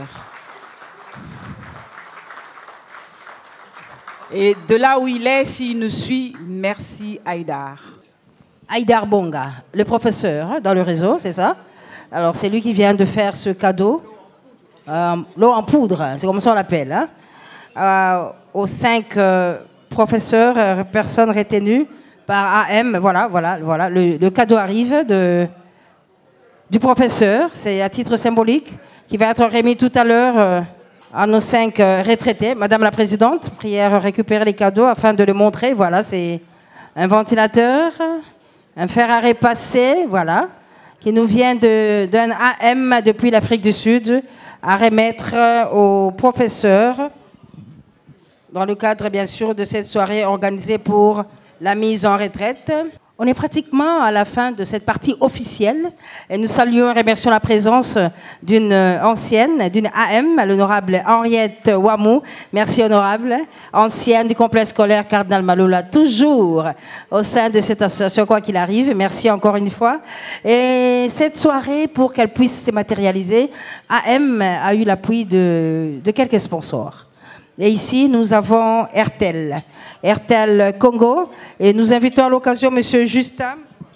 Et de là où il est, s'il nous suit, merci Haïdar. Haïdar Bonga, le professeur hein, dans le réseau, c'est ça? Alors c'est lui qui vient de faire ce cadeau, euh, l'eau en poudre, c'est comme ça on l'appelle, hein, euh, aux cinq euh, professeurs, euh, personnes retenues par A M. Voilà, voilà, voilà, le, le cadeau arrive de, du professeur, c'est à titre symbolique, qui va être remis tout à l'heure euh, à nos cinq euh, retraités. Madame la Présidente, prière récupérer les cadeaux afin de le montrer. Voilà, c'est un ventilateur, un fer à repasser, voilà, qui nous vient d'un A M depuis l'Afrique du Sud à remettre aux professeurs dans le cadre, bien sûr, de cette soirée organisée pour la mise en retraite. On est pratiquement à la fin de cette partie officielle et nous saluons et remercions la présence d'une ancienne, d'une A M, l'honorable Henriette Wamou. Merci honorable, ancienne du complexe scolaire Cardinal Maloula, toujours au sein de cette association quoi qu'il arrive. Merci encore une fois. Et cette soirée, pour qu'elle puisse se matérialiser, A M a eu l'appui de, de quelques sponsors. Et ici, nous avons RTL, RTL Congo, et nous invitons à l'occasion M. Justin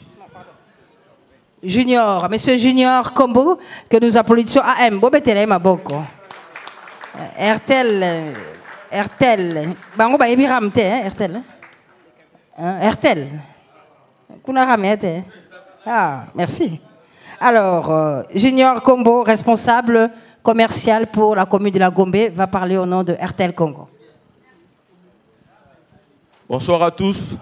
Junior, M. Junior Combo, que nous applaudissons. A M, Bobetele Maboko. RTL, RTL, Bango ba ebiramte, RTL. RTL. Kuna ramete. Ah, merci. Alors, euh, Junior Combo, responsable commercial pour la commune de la Gombe, va parler au nom de RTL Congo. Bonsoir à tous.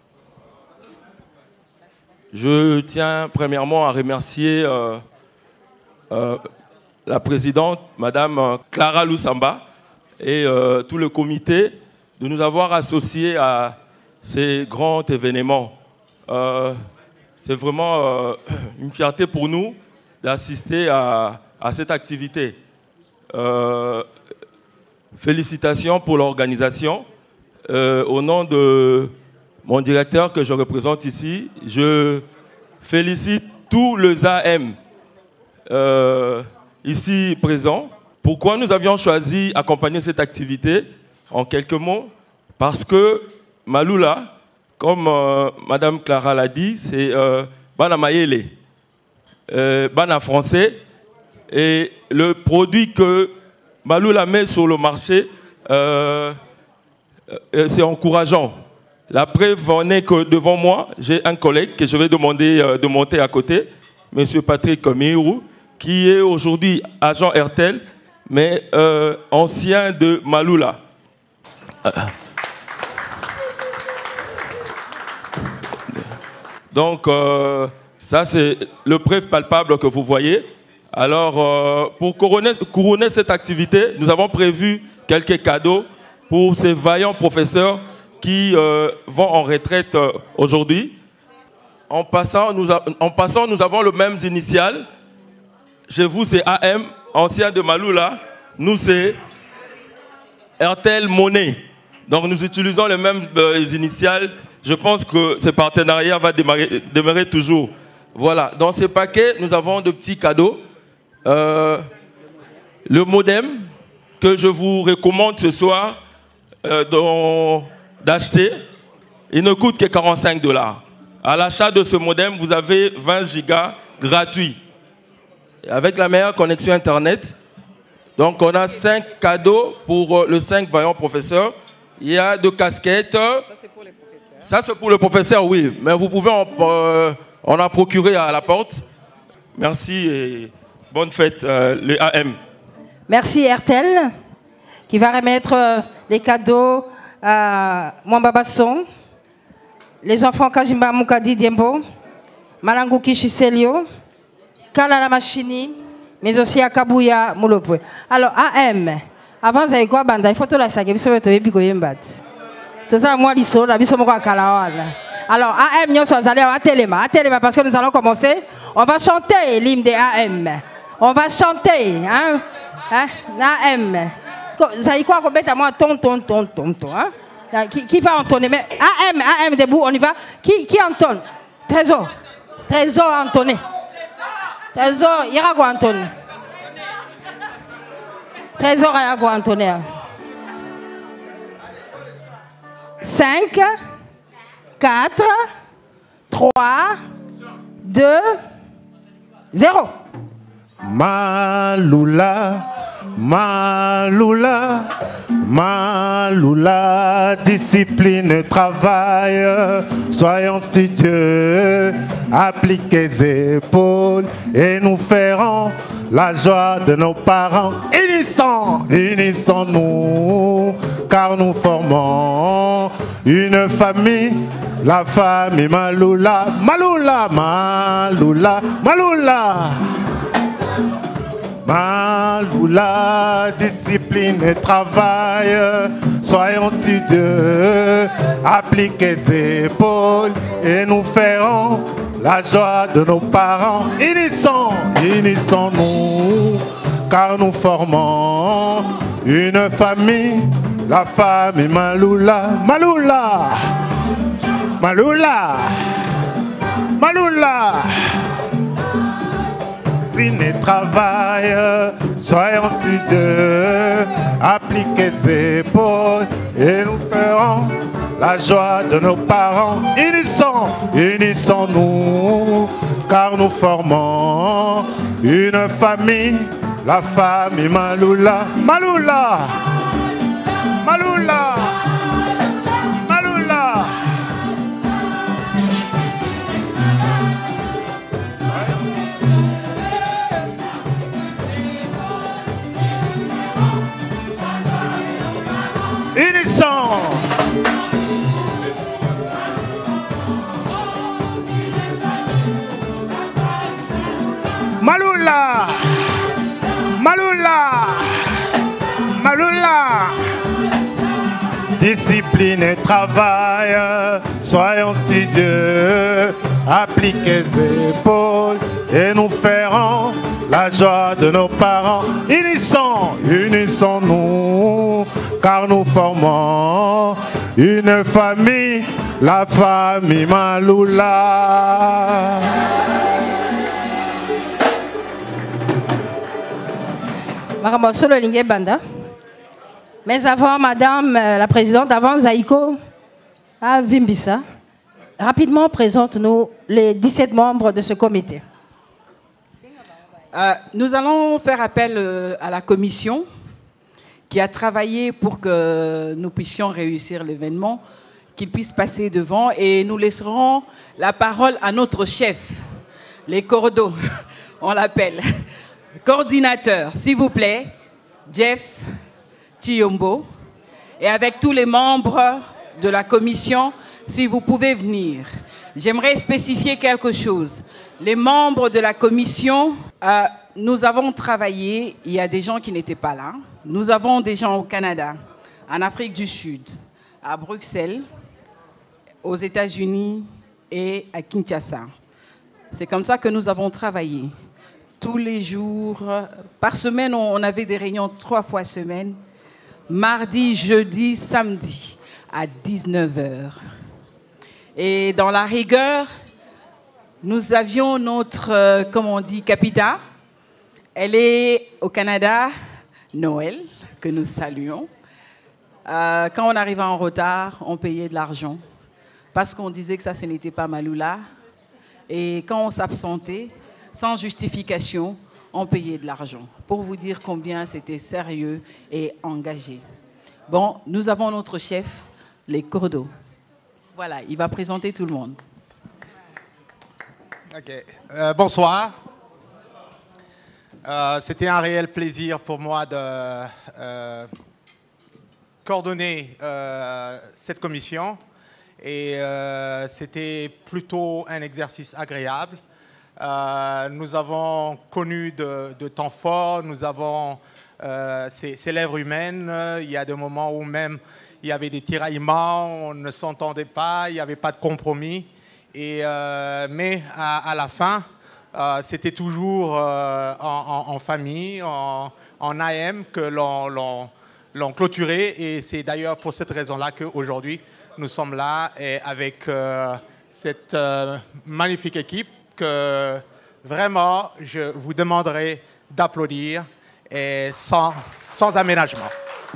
Je tiens premièrement à remercier euh, euh, la présidente, Madame Clara Lusamba, et euh, tout le comité de nous avoir associés à ces grands événements. Euh, C'est vraiment euh, une fierté pour nous d'assister à à cette activité. Euh, félicitations pour l'organisation. Euh, au nom de mon directeur que je représente ici, je félicite tous les A M euh, ici présents. Pourquoi nous avions choisi d'accompagner cette activité? En quelques mots, parce que Maloula, comme euh, Madame Clara l'a dit, c'est euh, Bana Mayele, euh, Bana français. Et le produit que Maloula met sur le marché, euh, euh, c'est encourageant. La preuve en est que devant moi, j'ai un collègue que je vais demander euh, de monter à côté, M. Patrick Mirou, qui est aujourd'hui agent R T L, mais euh, ancien de Maloula. Donc, euh, ça c'est le preuve palpable que vous voyez. Alors, euh, pour couronner, couronner cette activité, nous avons prévu quelques cadeaux pour ces vaillants professeurs qui euh, vont en retraite euh, aujourd'hui. En passant, nous en passant, nous avons le même initial. Chez vous, c'est A M, ancien de Maloula. Nous, c'est R T L Monnaie. Donc, nous utilisons les mêmes euh, initiales. Je pense que ce partenariat va démarrer, démarrer toujours. Voilà, dans ces paquets, nous avons de petits cadeaux. Euh, le modem que je vous recommande ce soir euh, d'acheter, il ne coûte que quarante-cinq dollars. À l'achat de ce modem, vous avez vingt gigas gratuits. Avec la meilleure connexion Internet. Donc on a cinq cadeaux pour les cinq vaillants professeurs. Il y a deux casquettes. Ça c'est pour les professeurs. Ça c'est pour le professeur, oui. Mais vous pouvez en, euh, en a procuré à la porte. Merci et bonne fête, euh, le A M. Merci R T L, qui va remettre euh, les cadeaux à Mwamba Basson, les enfants Kajimba Mukadi Diembo, Malangu Kishiselio, Kalala Machini, mais aussi à Kabuya Moulopwe. Alors A M, Avant ça quoi banda, il faut tout la saquer biso to yebi ko yembat. Tout ça moi liso la biso moko akala. Alors A M nous sommes allés à Téléma, à Téléma parce que nous allons commencer. On va chanter l'hymne des A M. On va chanter hein, hein A M. Ça y quoi qu'on met à moi ton ton ton ton ton hein. Qui, qui va entonner? Mais A M, A M debout, on y va. Qui, qui entonne? Trésor. Trésor entonné. Trésor, Irago entonné. Trésor Irago entonné. cinq, quatre, trois, deux, zéro. Maloula, Maloula, Maloula, discipline, travail, soyons studieux, appliquez les épaules et nous ferons la joie de nos parents. Unissons, unissons-nous, car nous formons une famille, la famille Maloula, Maloula, Maloula, Maloula. Maloula, discipline et travail, soyons studieux, appliquez les épaules et nous ferons la joie de nos parents. Unissons, unissons-nous, car nous formons une famille, la famille Maloula, Maloula, Maloula, Maloula. Et travail, soyons studieux, appliquez les épaules et nous ferons la joie de nos parents. Unissons, unissons-nous, car nous formons une famille, la famille Maloula, Maloula, Maloula, Maloula. Unissons. Maloula, Maloula, Maloula. Discipline et travail, soyons studieux, appliquez les épaules et nous ferons la joie de nos parents. Unissons, unissons-nous, car nous formons une famille, la famille Maloula. Mais avant, Madame la Présidente, avant Zaïko, à Vimbissa, rapidement présente-nous les dix-sept membres de ce comité. Euh, nous allons faire appel euh, à la commission qui a travaillé pour que nous puissions réussir l'événement, qu'il puisse passer devant, et nous laisserons la parole à notre chef, les cordeaux, on l'appelle. Coordinateur, s'il vous plaît, Jeff Chiyombo, et avec tous les membres de la commission, si vous pouvez venir. J'aimerais spécifier quelque chose. Les membres de la commission, euh, nous avons travaillé, il y a des gens qui n'étaient pas là. Nous avons des gens au Canada, en Afrique du Sud, à Bruxelles, aux États-Unis et à Kinshasa. C'est comme ça que nous avons travaillé. Tous les jours, par semaine, on avait des réunions trois fois semaine. Mardi, jeudi, samedi, à dix-neuf heures. Et dans la rigueur, nous avions notre, euh, comment on dit, capita. Elle est au Canada, Noël, que nous saluons. Euh, quand on arrivait en retard, on payait de l'argent. Parce qu'on disait que ça, ce n'était pas Maloula. Et quand on s'absentait, sans justification, on payait de l'argent. Pour vous dire combien c'était sérieux et engagé. Bon, nous avons notre chef, les cordeaux. Voilà, il va présenter tout le monde. Ok. Euh, bonsoir. Euh, C'était un réel plaisir pour moi de euh, coordonner euh, cette commission. Et euh, c'était plutôt un exercice agréable. Euh, nous avons connu de, de temps forts, nous avons euh, c'est l'œuvre humaine. Il y a des moments où même il y avait des tiraillements, on ne s'entendait pas, il n'y avait pas de compromis. Et, euh, mais à, à la fin, euh, c'était toujours euh, en, en, en famille, en, en A M que l'on clôturait. Et c'est d'ailleurs pour cette raison-là qu'aujourd'hui, nous sommes là et avec euh, cette euh, magnifique équipe que vraiment, je vous demanderai d'applaudir et sans, sans aménagement.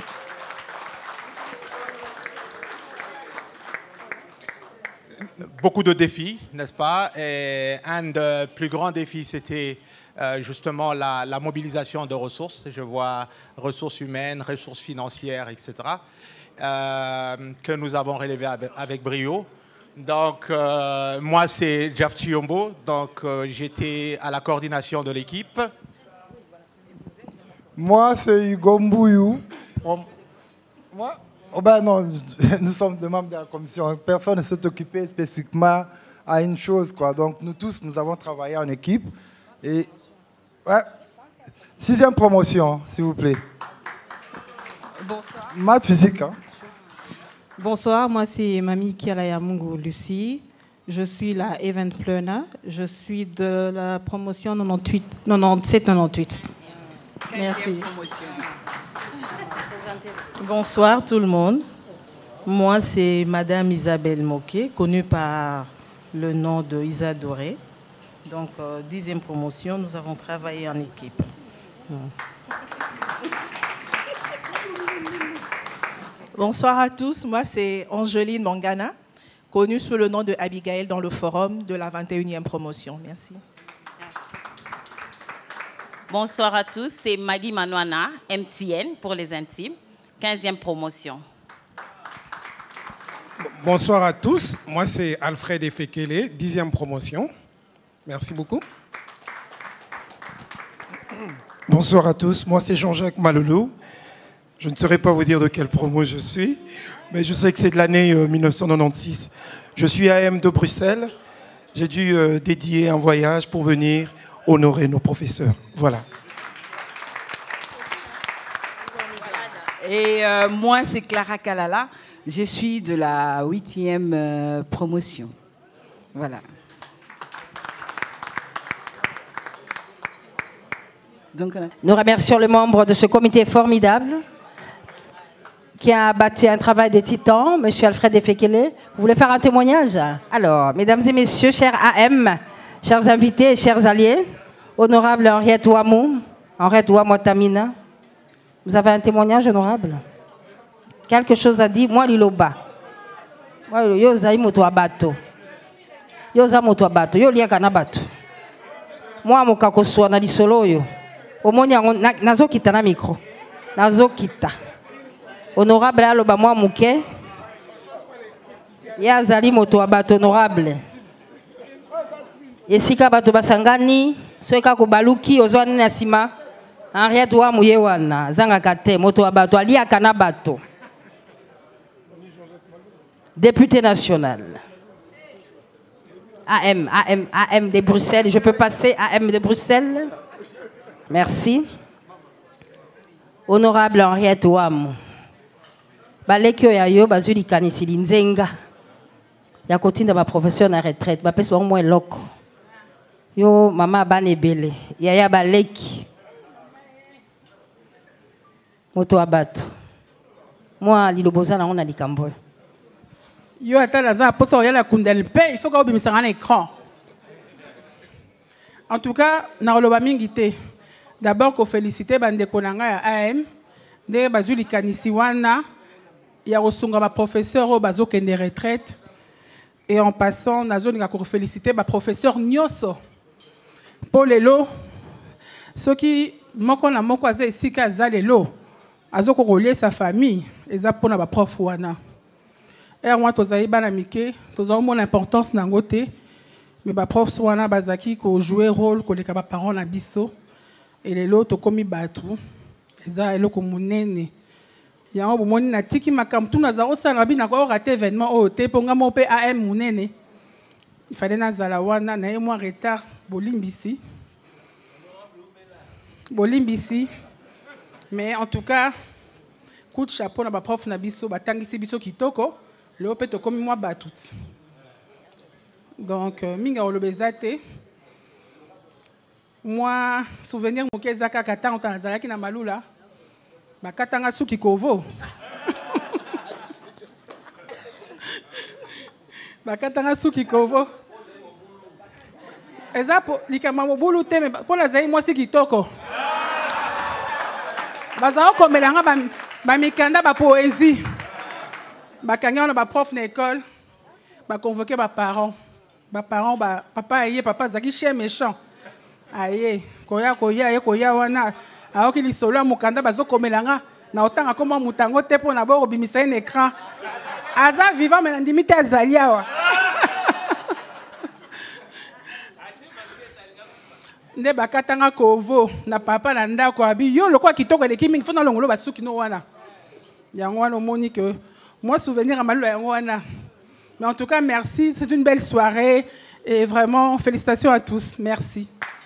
Beaucoup de défis, n'est-ce pas? Et un des plus grands défis, c'était euh, justement la, la mobilisation de ressources. Je vois ressources humaines, ressources financières, et cetera, euh, que nous avons relevé avec, avec brio. Donc, euh, moi, c'est Jeff Chiombo. Donc, euh, j'étais à la coordination de l'équipe. Moi, c'est Hugo Mbouyou. Moi, oh ben non, nous sommes des membres de la commission. Personne ne s'est occupé spécifiquement à une chose, quoi. Donc, nous tous, nous avons travaillé en équipe. Et, ouais, sixième promotion, s'il vous plaît. Bonsoir. Maths physique, hein. Bonsoir, moi c'est Mami Kialayamungu Lucie. Je suis la event planner. Je suis de la promotion quatre-vingt-dix-huit, quatre-vingt-dix-sept quatre-vingt-dix-huit. Merci. Bonsoir tout le monde. Moi c'est Madame Isabelle Moquet, connue par le nom de Isa Doré. Donc euh, dixième promotion, nous avons travaillé en équipe. Hmm. Bonsoir à tous, moi c'est Angeline Mangana, connue sous le nom de Abigail dans le forum de la vingt et unième promotion. Merci. Bonsoir à tous, c'est Madi Manouana, M T N pour les intimes, quinzième promotion. Bonsoir à tous, moi c'est Alfred Efekele, dixième promotion. Merci beaucoup. Bonsoir à tous, moi c'est Jean-Jacques Maloulou. Je ne saurais pas vous dire de quelle promo je suis, mais je sais que c'est de l'année euh, mille neuf cent quatre-vingt-seize. Je suis A M de Bruxelles. J'ai dû euh, dédier un voyage pour venir honorer nos professeurs. Voilà. Et euh, moi, c'est Clara Kalala. Je suis de la huitième euh, promotion. Voilà. Donc, euh... Nous remercions le membre de ce comité formidable qui a abattu un travail de titan, M. Alfred Efekele. Vous voulez faire un témoignage? Alors, mesdames et messieurs, chers A M, chers invités et chers alliés, honorable Henriette Ouamou, Henriette Ouamotamina, vous avez un témoignage honorable? Quelque chose à dire? Moi, Liloba. Moi, yo zai moto abato. Yo za moto abato. Yo liaka na bato. Moi, mokako soa na lisolo yo. Omoni nazo kita na micro. Nazo kita. Honorable aloba moi muke. Ya zali moto abato honorable. Esika bato basangani, soeka ko baluki ozwani na sima. Henriette wa muye wana zanga kate moto abato aliaka na bato. Député national. A M, A M, A M de Bruxelles. Je peux passer A M de Bruxelles? Merci. Honorable Henriette Ouamou. Balekyo ya yo bazuli kanisili nzenga. Ya kotinda ba professeur na retraite. Ba pesi ba mo eloko. Yo mama bane bele. Ya ya baleki. Moto abato. Moi liloboza na ona likambo. Yo atala za poso ya la kundel pe, il faut que obimisa un écran. En tout cas, na loba mingi te. D'abord ko féliciter bande konanga ya A M de bazuli kanisi wana ya osunga ba professeur o bazo kende retraite et en passant na zone ko féliciter ba professeur nyoso. Pour lelo ceux qui moko na moko aza esika za lelo azo ko relier sa famille eza pona ba prof wana. Et moi tozali bana mike, tozali mon importance na ngote mais ba prof wana bazaki ko jouer rôle ko leka ba parents na biso. Et les lots tokomi batu eza eloko munene yango bomoni na tiki makamtu na zaro sana bina ko raté événement o te ponga mo pe A M munene il fallait na zala wana na moi retard bolimbisi bolimbisi Mais en tout cas, coup de chapeau na ba prof na biso batangisi biso kitoko, leo pe to komi moi batut. Donc minga olobezate. Moi souvenir mokeza kaka tanta nazalaki na Malula. Bakatanga suki kovo. Bakatanga suki kovo. Eza po likama mobulu te me po lazai moi si kitoko. Bazao komelanga ba ba mikanda ba poésie. Bakanga na ba prof na école. Ba convoquer ba parents. Ba parents ba papa aye papa zaki chien méchant. Aye koya koya aye koya wana aoki lisolo ya mukanda bazo komelanga na otanga koma mutango te po na bo bimisa un écran. Aza vivant mais ndimi te azali awa. Nde bakatanga kovo na papa na ndako abi yo lokwa kitoko eleki mingi fona longolo basuki no wana. Yango wana omoni que moi souvenir à Malula yango wana. Mais en tout cas merci, c'est une belle soirée et vraiment félicitations à tous. Merci.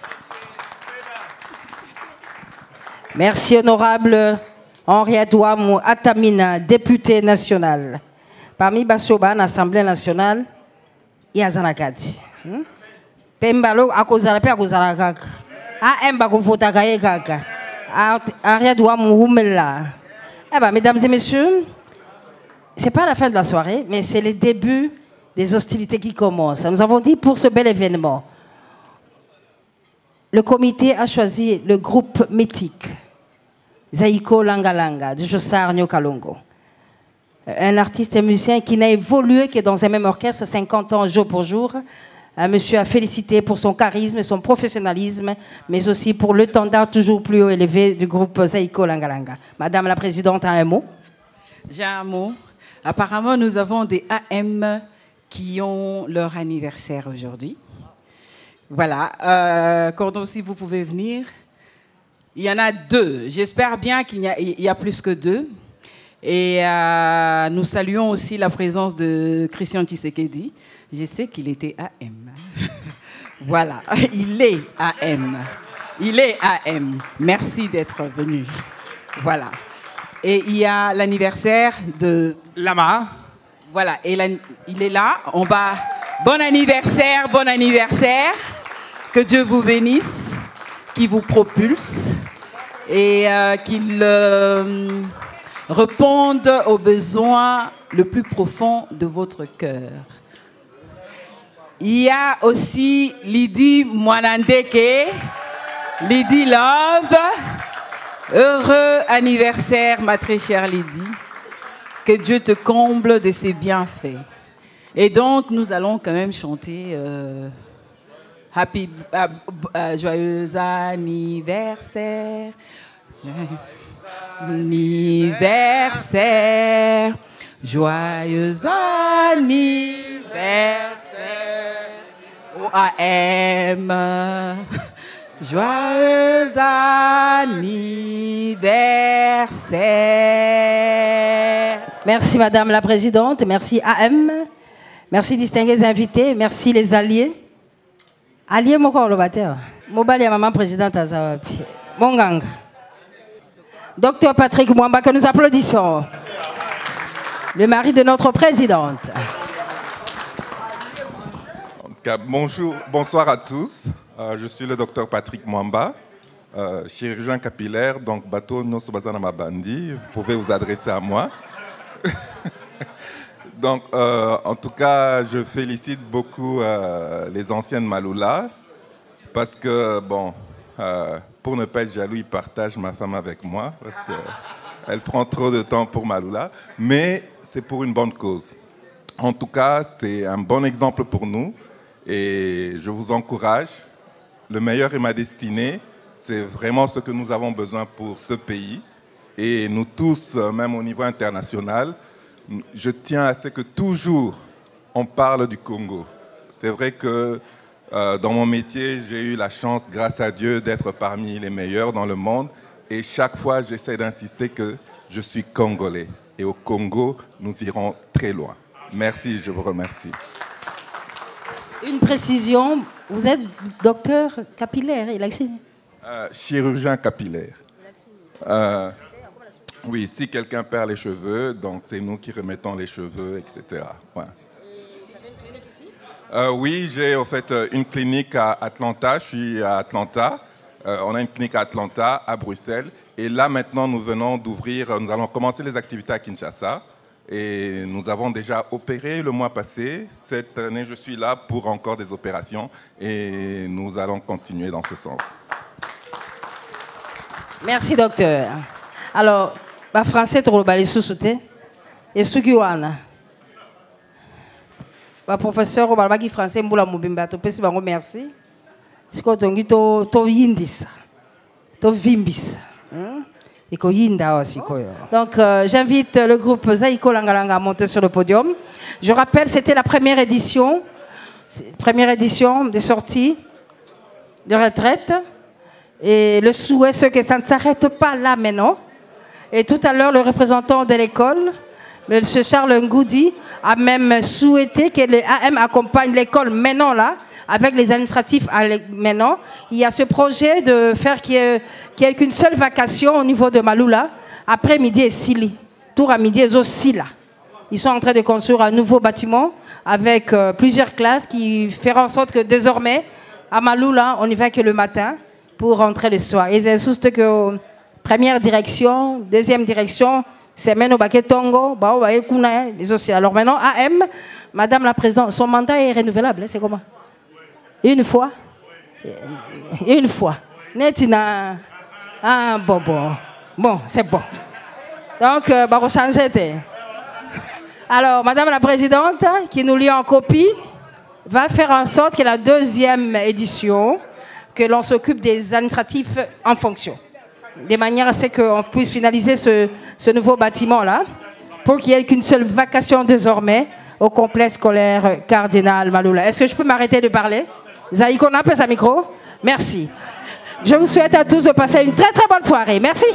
Merci honorable Henri Adouamou Atamina, député national. Parmi Basoban, Assemblée nationale, il y a Zanakati. Pembalo, à cause de la paix, à cause de la caca. Ah, Mba Kofota Kaye Kaka. Henri Adouamou Oumela. Eh bien, mesdames et messieurs, ce n'est pas la fin de la soirée, mais c'est le début des hostilités qui commencent. Nous avons dit pour ce bel événement, le comité a choisi le groupe mythique Zaiko Langalanga de Jossar Nyokalongo. Un artiste et musicien qui n'a évolué que dans un même orchestre cinquante ans jour pour jour. Un monsieur à féliciter pour son charisme et son professionnalisme, mais aussi pour le standard toujours plus haut élevé du groupe Zaiko Langalanga. Madame la Présidente, a un mot? J'ai un mot. Apparemment, nous avons des A M qui ont leur anniversaire aujourd'hui. Voilà. Euh, Cordon, si vous pouvez venir. Il y en a deux. J'espère bien qu'il y a, il y a plus que deux. Et euh, nous saluons aussi la présence de Christian Tshisekedi. Je sais qu'il était A M. Voilà. Il est A M. Il est A M. Merci d'être venu. Voilà. Et il y a l'anniversaire de... Lama. Voilà, et la, il est là. On va... Bon anniversaire, bon anniversaire. Que Dieu vous bénisse, qu'il vous propulse et euh, qu'il euh, réponde aux besoins le plus profond de votre cœur. Il y a aussi Lydie Mwanandeke, Lydie Love. Heureux anniversaire, ma très chère Lydie. Que Dieu te comble de ses bienfaits. Et donc, nous allons quand même chanter euh, Happy, euh, euh, joyeux anniversaire. Anniversaire. Joyeux anniversaire. O A M. Joyeux anniversaire. Merci Madame la Présidente, merci A M, merci distingués invités, merci les alliés. Alliés, mon corps, le batteur. Mobali, maman présidente Azawapi. Mon gang. Docteur Patrick Mwamba, que nous applaudissons. Le mari de notre présidente. Bonjour, bonsoir à tous. Euh, je suis le docteur Patrick Mwamba, euh, chirurgien capillaire, donc bateau Nosobazana Mabandi. Vous pouvez vous adresser à moi. Donc, euh, en tout cas, je félicite beaucoup euh, les anciennes Malula parce que, bon, euh, pour ne pas être jaloux, ils partagent ma femme avec moi parce qu'elle prend trop de temps pour Malula, mais c'est pour une bonne cause. En tout cas, c'est un bon exemple pour nous et je vous encourage. Le meilleur est ma destinée. C'est vraiment ce que nous avons besoin pour ce pays. Et nous tous, même au niveau international, je tiens à ce que toujours on parle du Congo. C'est vrai que euh, dans mon métier, j'ai eu la chance, grâce à Dieu, d'être parmi les meilleurs dans le monde. Et chaque fois, j'essaie d'insister que je suis congolais. Et au Congo, nous irons très loin. Merci, je vous remercie. Une précision, vous êtes docteur capillaire, il a euh, chirurgien capillaire. Euh, oui, si quelqu'un perd les cheveux, donc c'est nous qui remettons les cheveux, et cetera. Ouais. Euh, oui, j'ai en fait une clinique à Atlanta. Je suis à Atlanta. Euh, on a une clinique à Atlanta, à Bruxelles. Et là, maintenant, nous venons d'ouvrir, nous allons commencer les activités à Kinshasa. Et nous avons déjà opéré le mois passé. Cette année, je suis là pour encore des opérations. Et nous allons continuer dans ce sens. Merci, docteur. Alors, le français, tu as le sous-souté. Et ce qui est le professeur, tu as le français, tu as le merci. C'est quoi tu as dit, tu as yindis. Tu as vimbis. Donc, euh, j'invite le groupe Zaïko Langalanga à monter sur le podium. Je rappelle, c'était la première édition, première édition des sorties de retraite. Et le souhait, c'est que ça ne s'arrête pas là maintenant. Et tout à l'heure, le représentant de l'école, M. Charles Ngoudi, a même souhaité que l'A M accompagne l'école maintenant là, avec les administratifs maintenant. Il y a ce projet de faire qu'il n'y ait qu'une seule vacation au niveau de Maloula, après-midi et Sili. Tour à midi et aussi là. Ils sont en train de construire un nouveau bâtiment avec euh, plusieurs classes qui feront en sorte que désormais, à Maloula, on n'y va que le matin pour rentrer le soir. Et c'est juste que première direction, deuxième direction, c'est maintenant Baketongo, les aussi. Alors maintenant, A M, Madame la Présidente, son mandat est renouvelable, c'est comment? Une fois? Une fois. Netina. Ah, bon, bon. Bon, c'est bon. Donc, euh, bah, changer. Alors, Madame la Présidente, qui nous lit en copie, va faire en sorte que la deuxième édition, que l'on s'occupe des administratifs en fonction. De manière à ce qu'on puisse finaliser ce, ce nouveau bâtiment-là, pour qu'il n'y ait qu'une seule vacation désormais au complexe scolaire Cardinal Maloula. Est-ce que je peux m'arrêter de parler? Zaïko, on a un micro. Merci. Je vous souhaite à tous de passer une très très bonne soirée. Merci.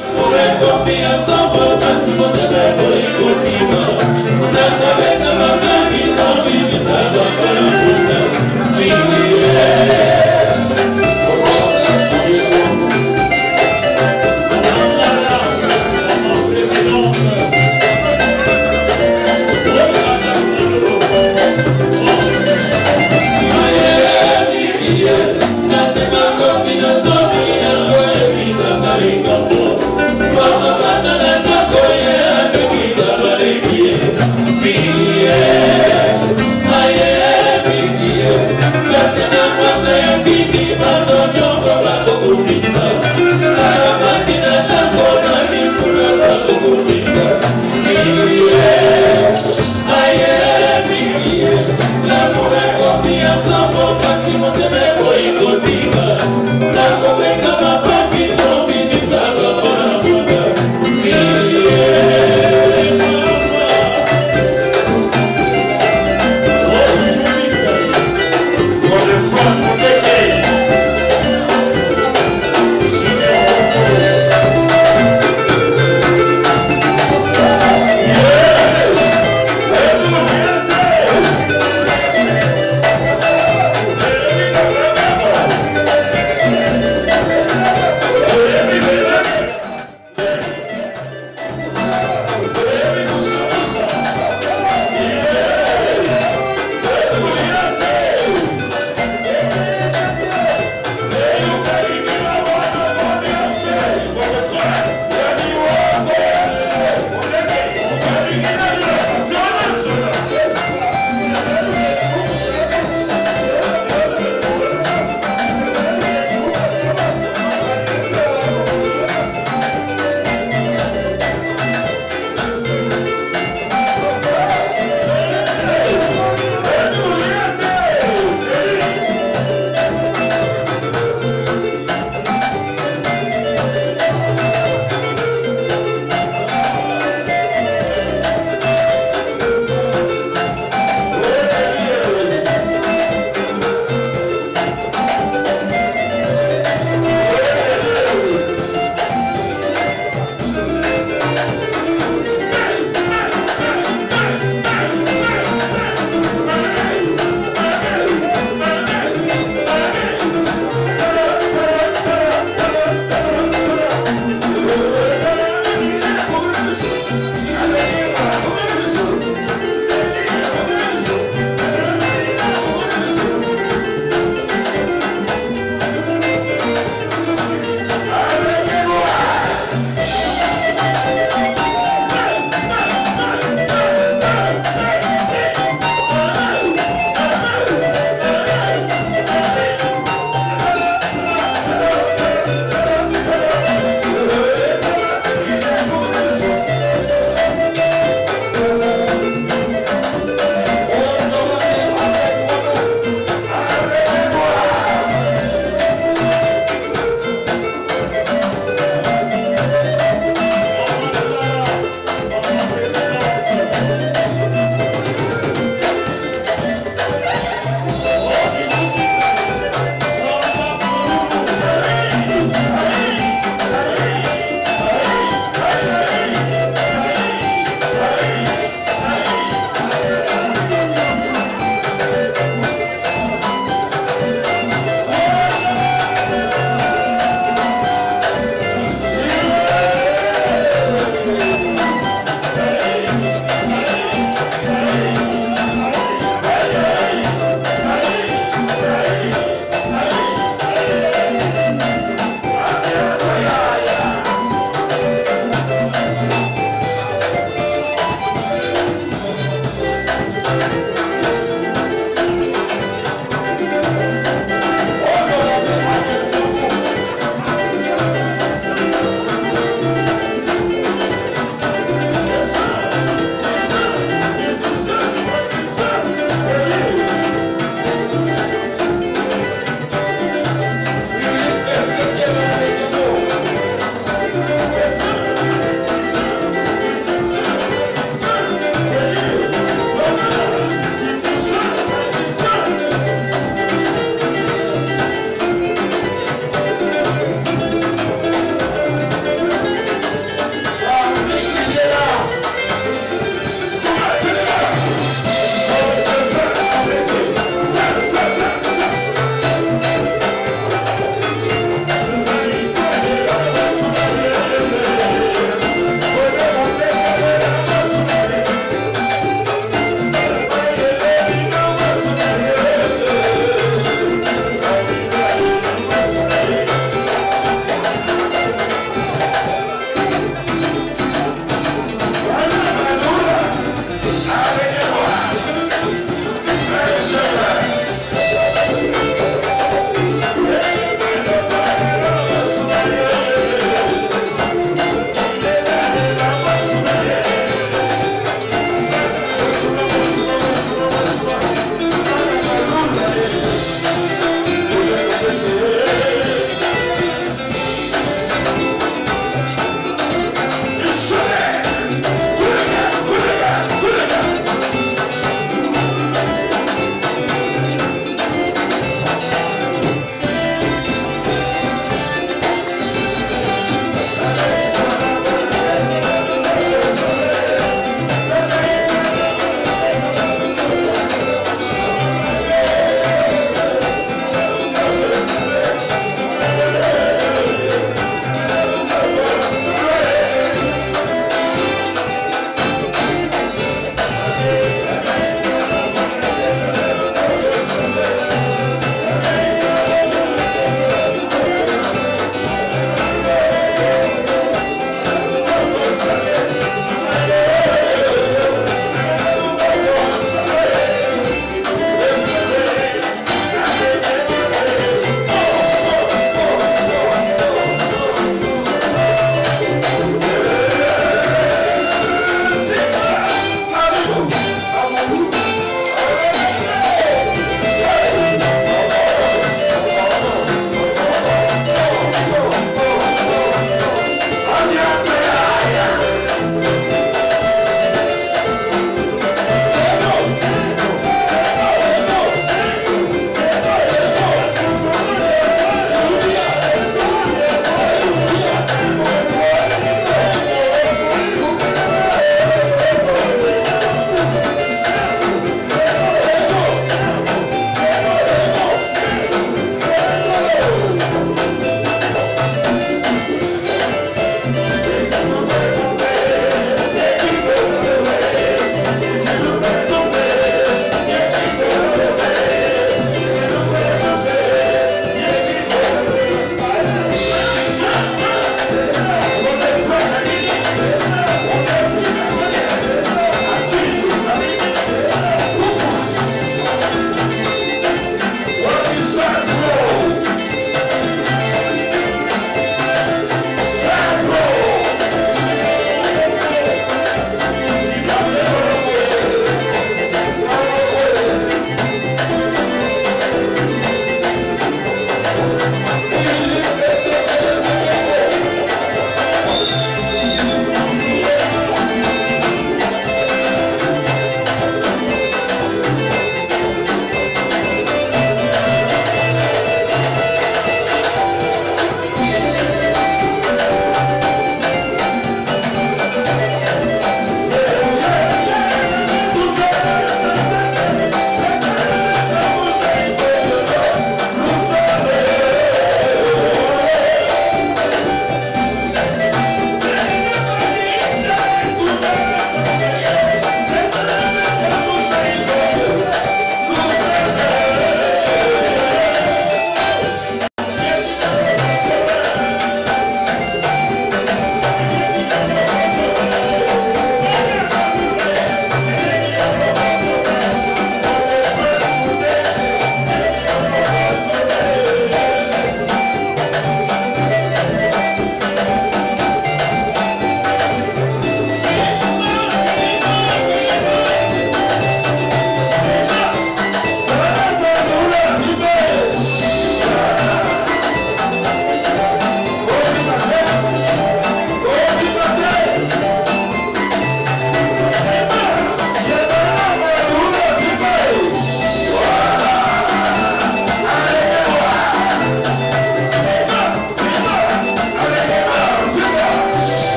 Yeah.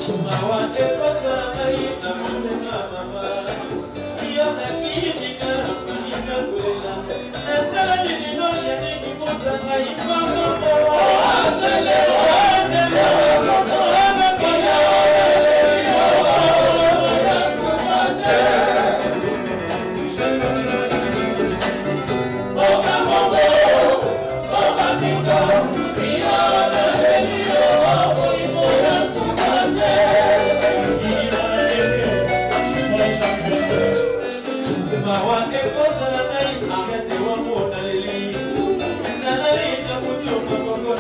Thank you.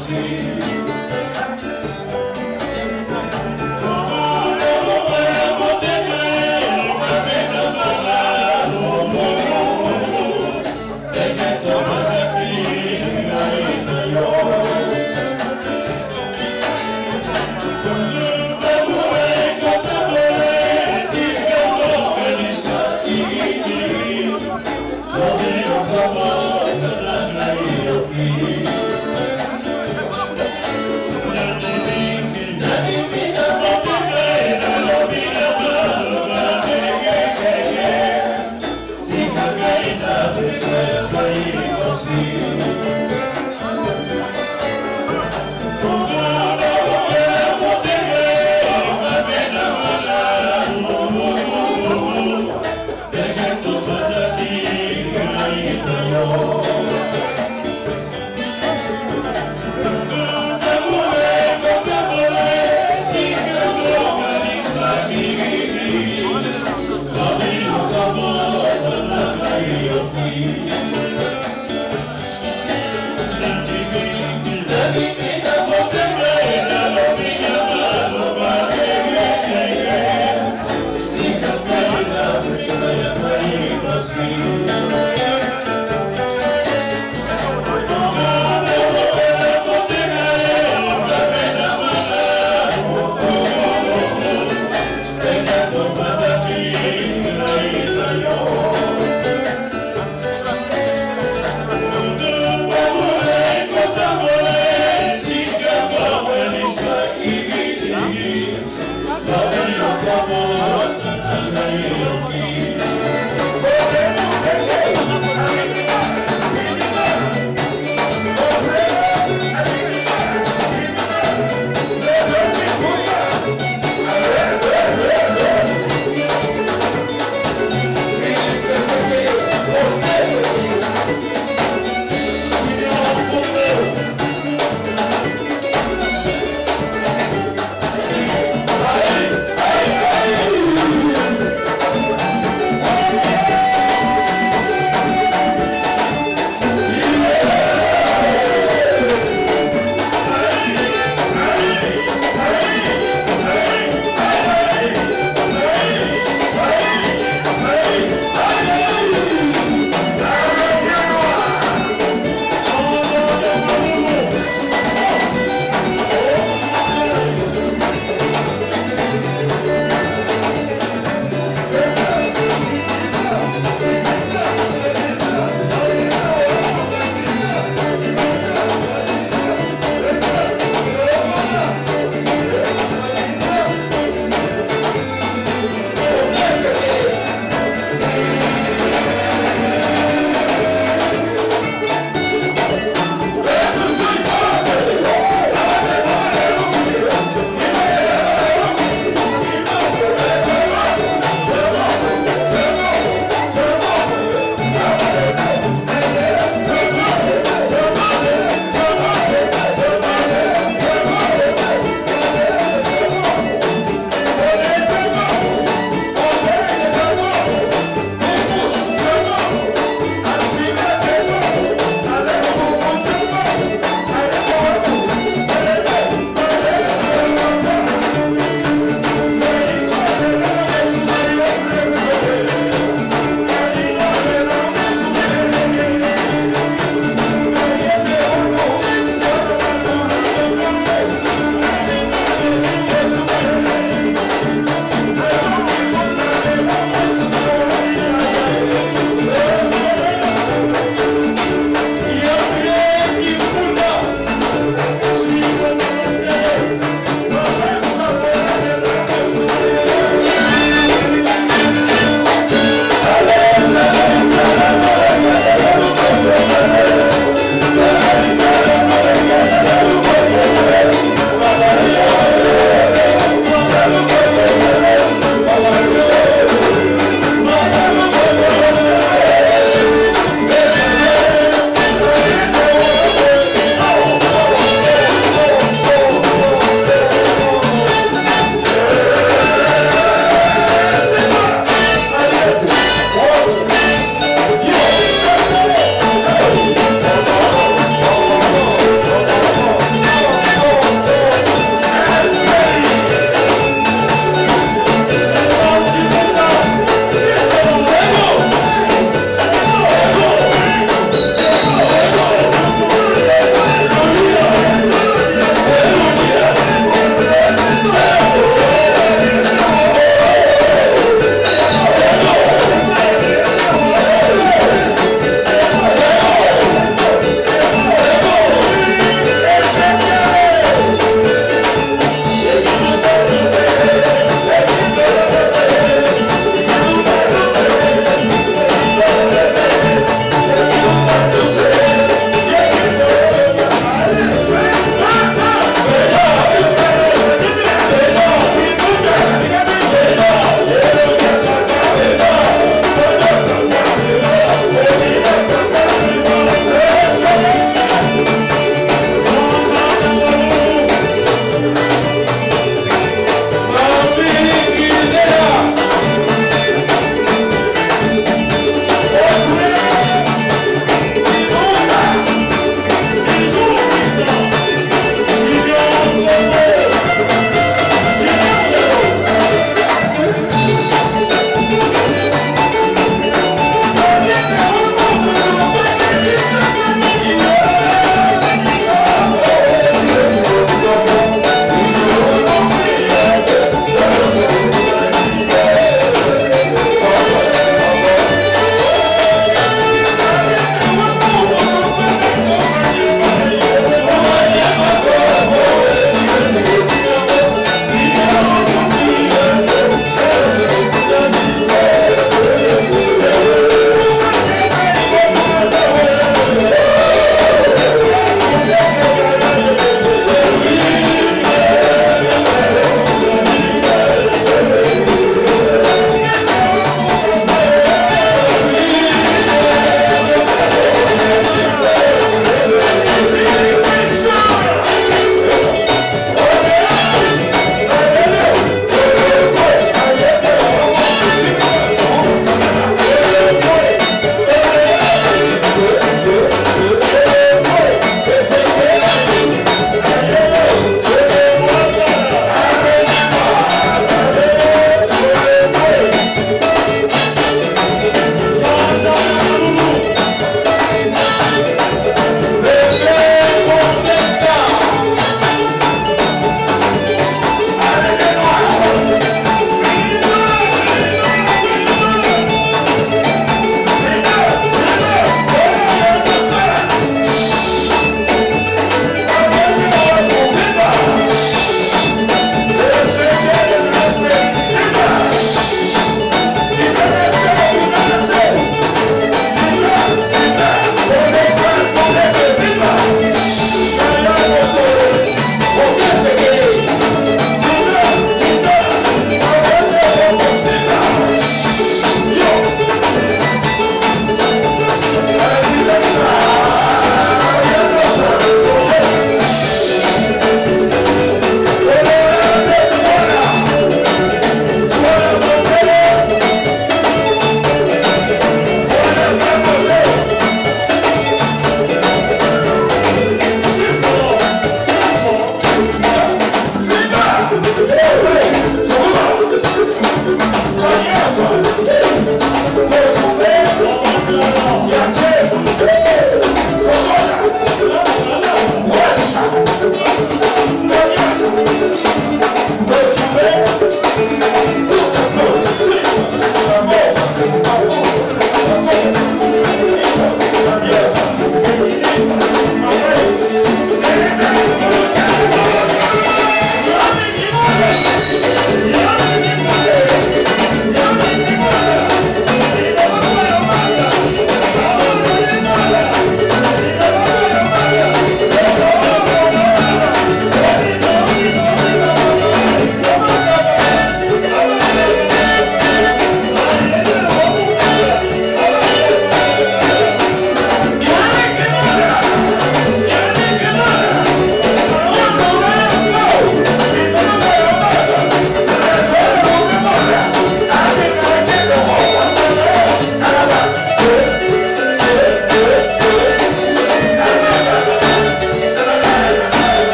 Let me be